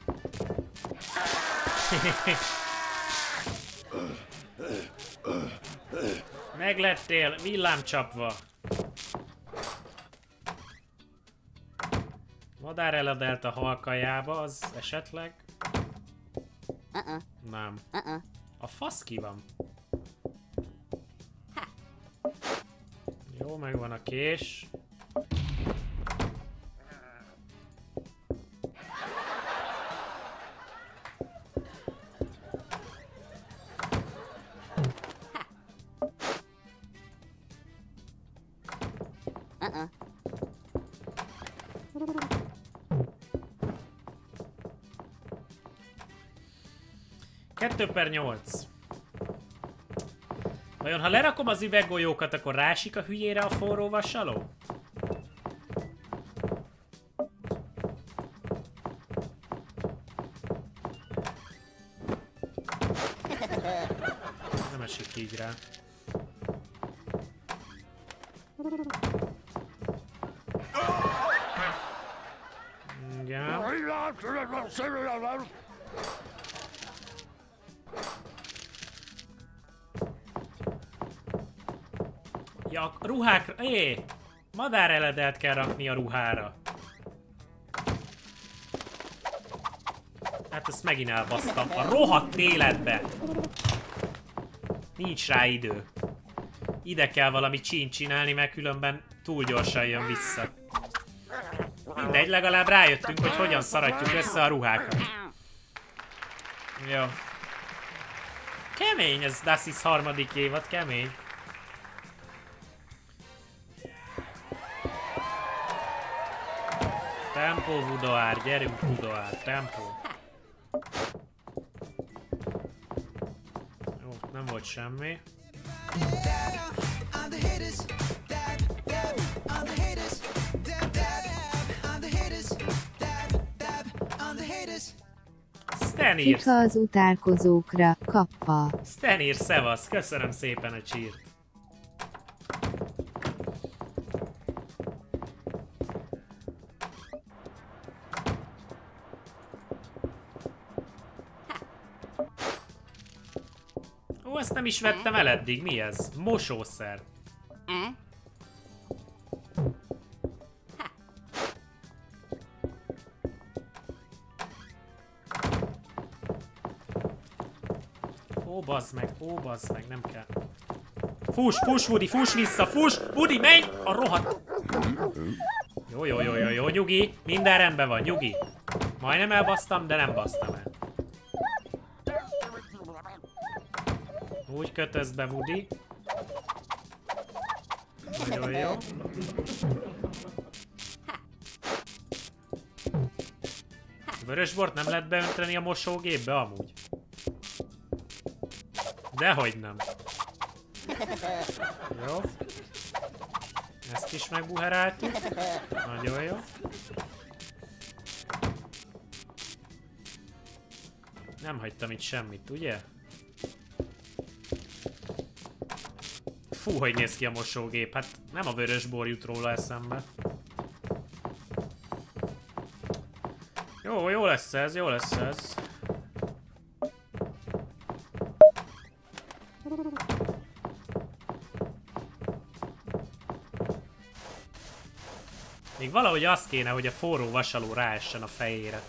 Meglettél villámcsapva. Madár eledelt a halkajába, az esetleg? Uh-uh. Nem. Uh-uh. A fasz ki van? Jó, megvan a kés. Uh-uh. kettő per nyolc. Vajon ha lerakom az üveggolyókat, akkor rásik a hülyére a forró vasaló? Nem esik így rá. Igen. Ja, a ruhákra... Jé! Madáreledelt kell rakni a ruhára. Hát ezt megint elbasztam. A rohadt életbe! Nincs rá idő. Ide kell valami csínt csinálni, mert különben túl gyorsan jön vissza. Mindegy, legalább rájöttünk, hogy hogyan szaradjuk össze a ruhákat. Jó. Kemény ez Dasis harmadik évad, kemény. Tempó, Vudoár, gyerünk Vudoár, tempó. Jó, nem volt semmi. Stenir! Kika az utálkozókra, kappa. Stenir, szevasz, köszönöm szépen a csírt. Ó, ezt nem is vettem el eddig, mi ez? Mosószer. Ó, bazd meg, ó, bazd meg, nem kell. Fuss, fuss, Woody, fuss vissza, fuss! Woody, menj! A rohadt... Jó, jó, jó, jó, jó, nyugi. Minden rendben van, nyugi. Majdnem elbasztam, de nem basztam el. Úgy kötözd be, Woody. Nagyon jó. Vörösbort nem lehet beönteni a mosógépbe amúgy? Dehogy nem. Jó. Ezt is megbuheráltuk. Nagyon jó. Nem hagytam itt semmit, ugye? Fú, hogy néz ki a mosógép. Hát nem a vörösbor jut róla eszembe. Jó, jó lesz ez, jó lesz ez. Még valahogy az kéne, hogy a forró vasaló ráessen a fejére.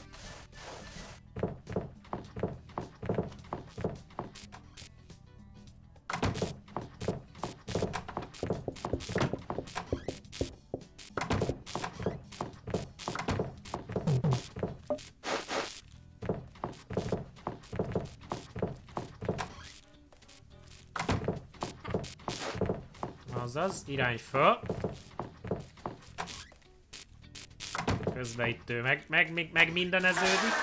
Azaz, irány föl. Közben itt ő meg, meg, meg, meg mindeneződik.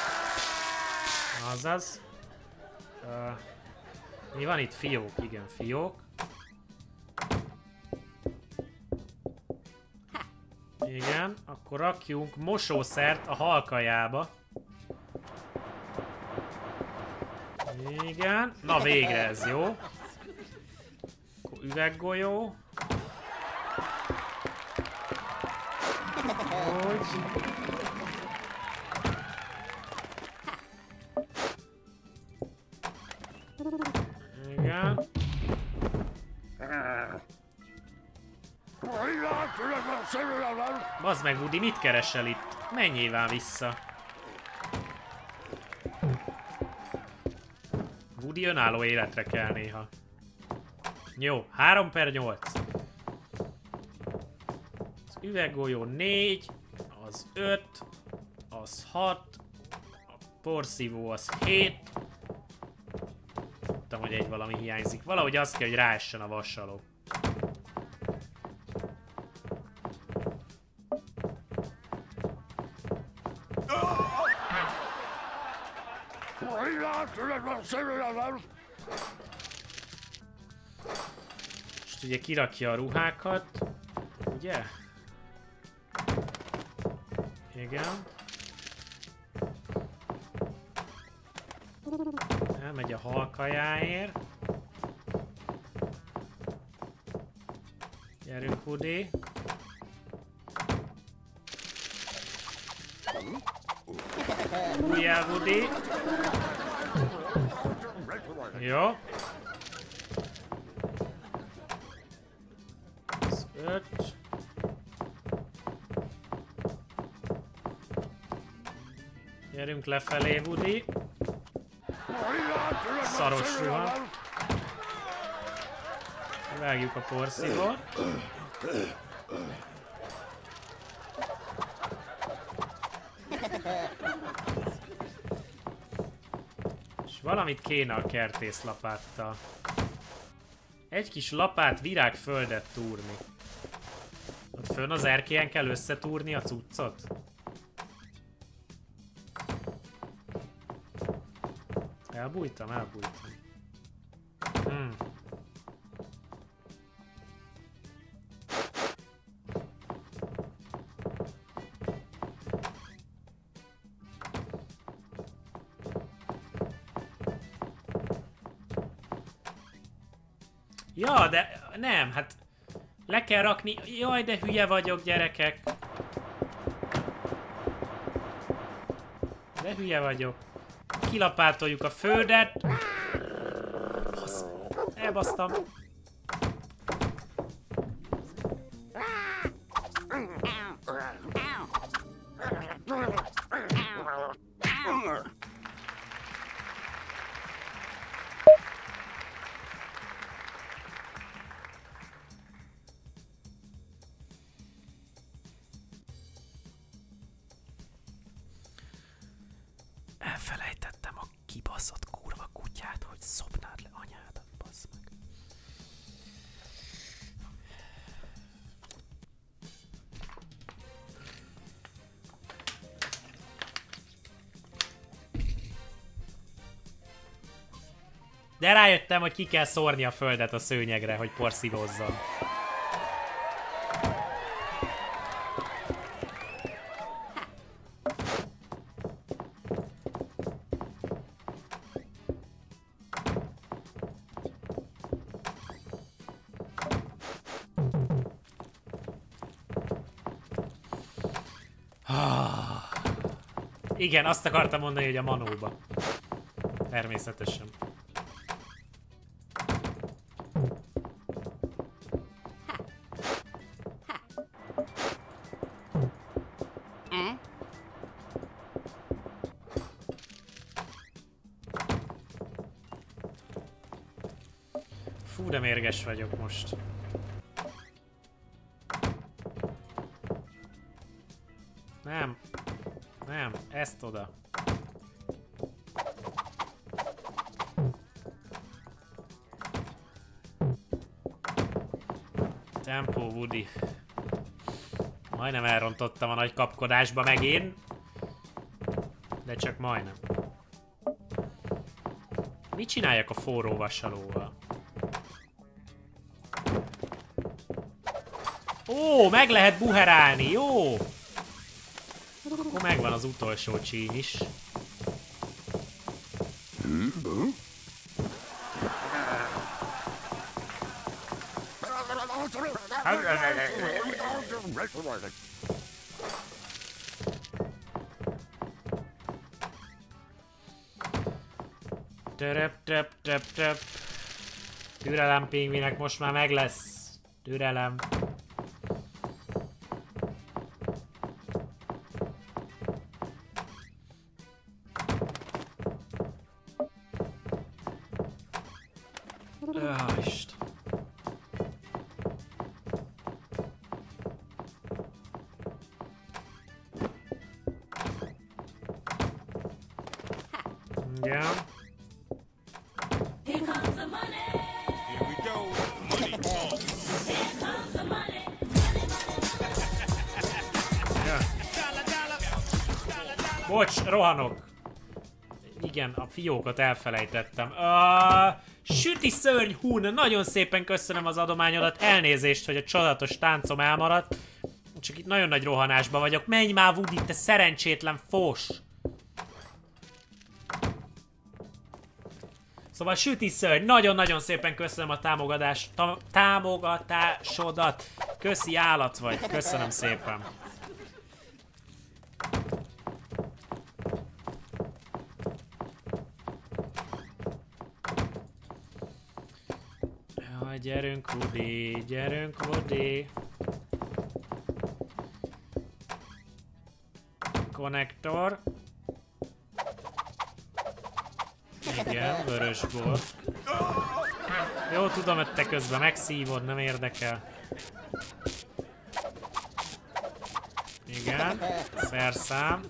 Azaz. Uh, mi van itt? Fiók, igen, fiók. Igen, akkor rakjunk mosószert a halkajába. Igen, na végre ez jó. Akkor üveggolyó. Hogy? Igen. Bazd meg, Woody, mit keresel itt? Menjél vissza. Woody önálló életre kell néha. Jó, három per nyolc. Az üveggolyó négy, az öt, az hat, a porszívó az hét. Tudtam, hogy egy valami hiányzik. Valahogy az kell, hogy ráessen a vasaló. Most ugye kirakja a ruhákat, ugye? Igen. Elmegy a halkajáért. Gyerünk, Woody. Újjál, Woody. Jó. Az öt. Gyerünk lefelé, Woody. Szaros ruha. Vágjuk a porszívót. És valamit kéne a kertészlapáttal. Egy kis lapát virágföldet túrni. Ott fönn az erkélyen kell összetúrni a cuccot. Elbújtam, elbújtam. Hmm. Ja, de nem, hát le kell rakni. Jaj, de hülye vagyok, gyerekek. De hülye vagyok. Kilapátoljuk a földet. Basz, elbasztam. Elfelejtettem a kibaszott kurva kutyát, hogy szopnád le anyádat, bassz meg. De rájöttem, hogy ki kell szórni a földet a szőnyegre, hogy porszívozzon. Igen, azt akartam mondani, hogy a manóba. Természetesen. Fú, de mérges vagyok most. Nem. Nem, ezt oda. Tempó, Woody. Majdnem elrontottam a nagy kapkodásba megint. De csak majdnem. Mit csináljak a forró vasalóval? Ó, meg lehet buherálni, jó! Akkor megvan az utolsó csíny is. Töröp, töp, töp, töp. Türelem, pingvinek, most már meg lesz. Türelem. Ah, Isten. Igen. Here comes the money. Here we go. Money talk. Here comes the money. Ja. Bocs, rohanok. Igen, a fiókot elfelejtettem. Uh, süti szörny hun, nagyon szépen köszönöm az adományodat. Elnézést, hogy a csodálatos táncom elmaradt. Csak itt nagyon nagy rohanásban vagyok. Menj már, Woody, te szerencsétlen fos! Szóval süti szörny, nagyon-nagyon szépen köszönöm a támogatás, ta, támogatásodat. Köszi, állat vagy, köszönöm szépen. Jaj, gyerünk, Woody, gyerünk, Woody. Konnektor. Igen, vörösbor. Jó, tudom, hogy te közben megszívod, nem érdekel. Igen, szerszám.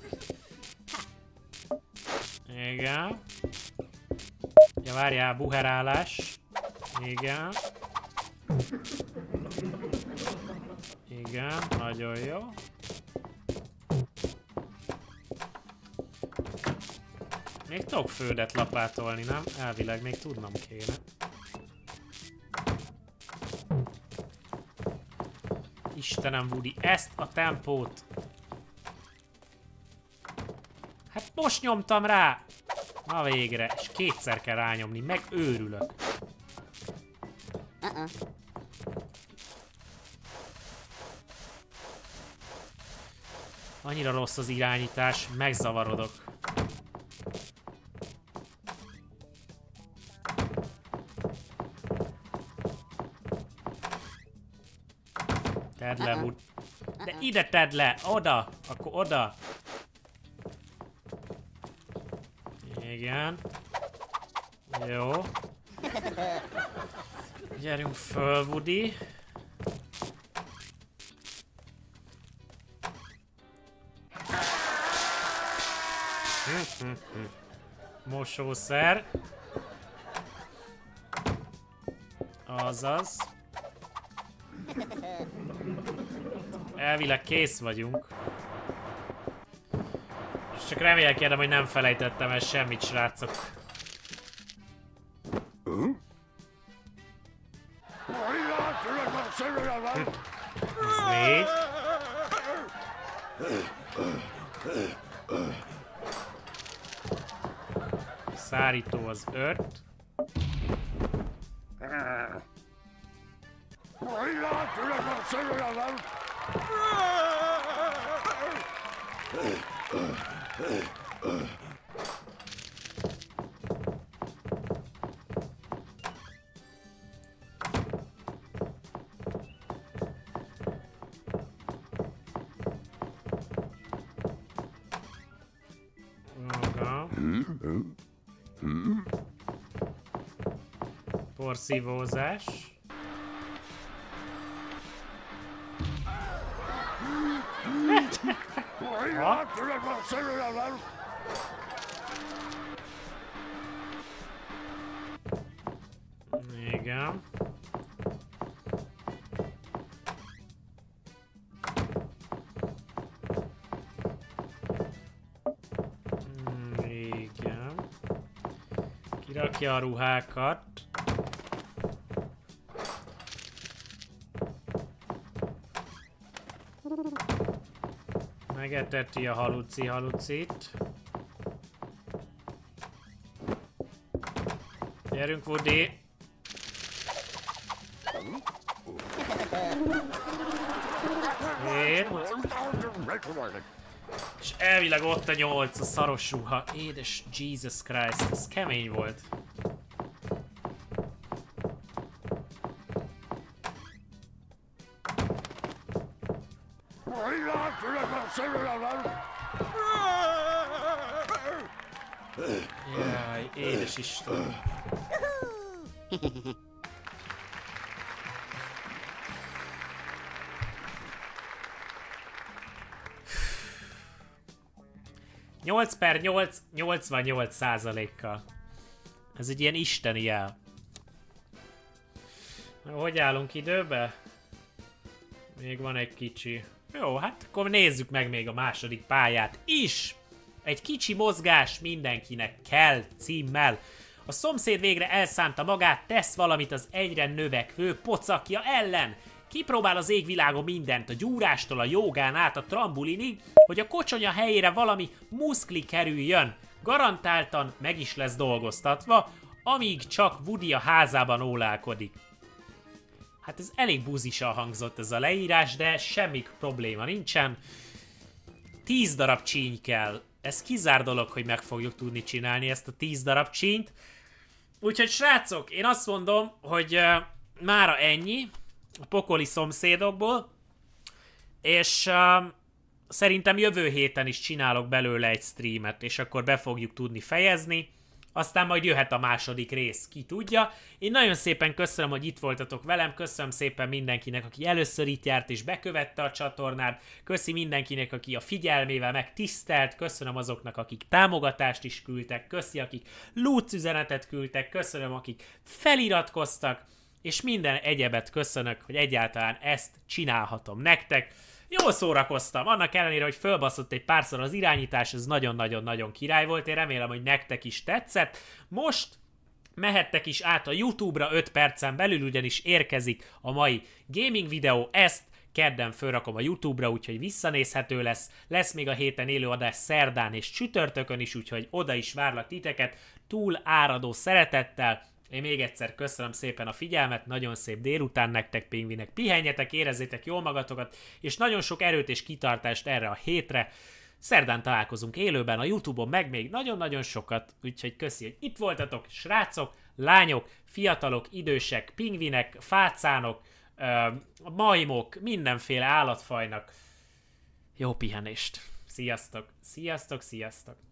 Igen. Ja, várjál, buherálás. Igen. Igen, nagyon jó. Még tudok földet lapátolni, nem? Elvileg még tudnom kéne. Istenem, Woody, ezt a tempót! Hát most nyomtam rá! Na végre, és kétszer kell rányomni, meg őrülök. Uh-uh. Annyira rossz az irányítás, megzavarodok. Tedd le, Wood. De ide tedd le, oda, akkor oda. Igen. Jó. Gyerünk föl, Woody. Mosószer. Azaz. Elvileg kész vagyunk. És csak remélkedem, hogy nem felejtettem el semmit, srácok. Ez négy. Szárító az öt. Porszívózás. Igen. Megrakja a ruhákat. Megeteti a haluci halucit. Gyerünk, Woody! Én. És elvileg ott a nyolc, a szaros ruha. Édes Jesus Christ, ez kemény volt. Jaj, édes Isten. nyolc per nyolc, nyolcvannyolc százalékkal. Ez egy ilyen isteni jel. Hogy állunk időbe? Még van egy kicsi. Jó, hát akkor nézzük meg még a második pályát is. Egy kicsi mozgás mindenkinek kell címmel. A szomszéd végre elszánta magát, tesz valamit az egyre növekvő pocakja ellen. Kipróbál az égvilágon mindent, a gyúrástól a jogán át a trambulinig, hogy a kocsonya helyére valami muszkli kerüljön. Garantáltan meg is lesz dolgoztatva, amíg csak Woody a házában ólálkodik. Hát ez elég buzisan hangzott ez a leírás, de semmi probléma nincsen. tíz darab csíny kell. Ez kizár dolog, hogy meg fogjuk tudni csinálni ezt a tíz darab csínyt. Úgyhogy srácok, én azt mondom, hogy uh, mára ennyi a pokoli szomszédokból, és uh, szerintem jövő héten is csinálok belőle egy streamet, és akkor be fogjuk tudni fejezni. Aztán majd jöhet a második rész, ki tudja. Én nagyon szépen köszönöm, hogy itt voltatok velem, köszönöm szépen mindenkinek, aki először itt járt és bekövette a csatornát, köszi mindenkinek, aki a figyelmével megtisztelt, köszönöm azoknak, akik támogatást is küldtek, köszi, akik lúc üzenetet küldtek, köszönöm, akik feliratkoztak, és minden egyebet köszönök, hogy egyáltalán ezt csinálhatom nektek. Jól szórakoztam, annak ellenére, hogy fölbaszott egy párszor az irányítás, ez nagyon-nagyon-nagyon király volt, én remélem, hogy nektek is tetszett. Most mehettek is át a YouTube-ra öt percen belül, ugyanis érkezik a mai gaming videó, ezt kedden fölrakom a YouTube-ra, úgyhogy visszanézhető lesz. Lesz még a héten élő adás szerdán és csütörtökön is, úgyhogy oda is várlak titeket, túl áradó szeretettel. Én még egyszer köszönöm szépen a figyelmet, nagyon szép délután nektek, pingvinek, pihenjetek, érezzétek jól magatokat, és nagyon sok erőt és kitartást erre a hétre. Szerdán találkozunk élőben a YouTube-on, meg még nagyon-nagyon sokat, úgyhogy köszi, hogy itt voltatok, srácok, lányok, fiatalok, idősek, pingvinek, fácánok, majmok, mindenféle állatfajnak. Jó pihenést! Sziasztok, sziasztok, sziasztok!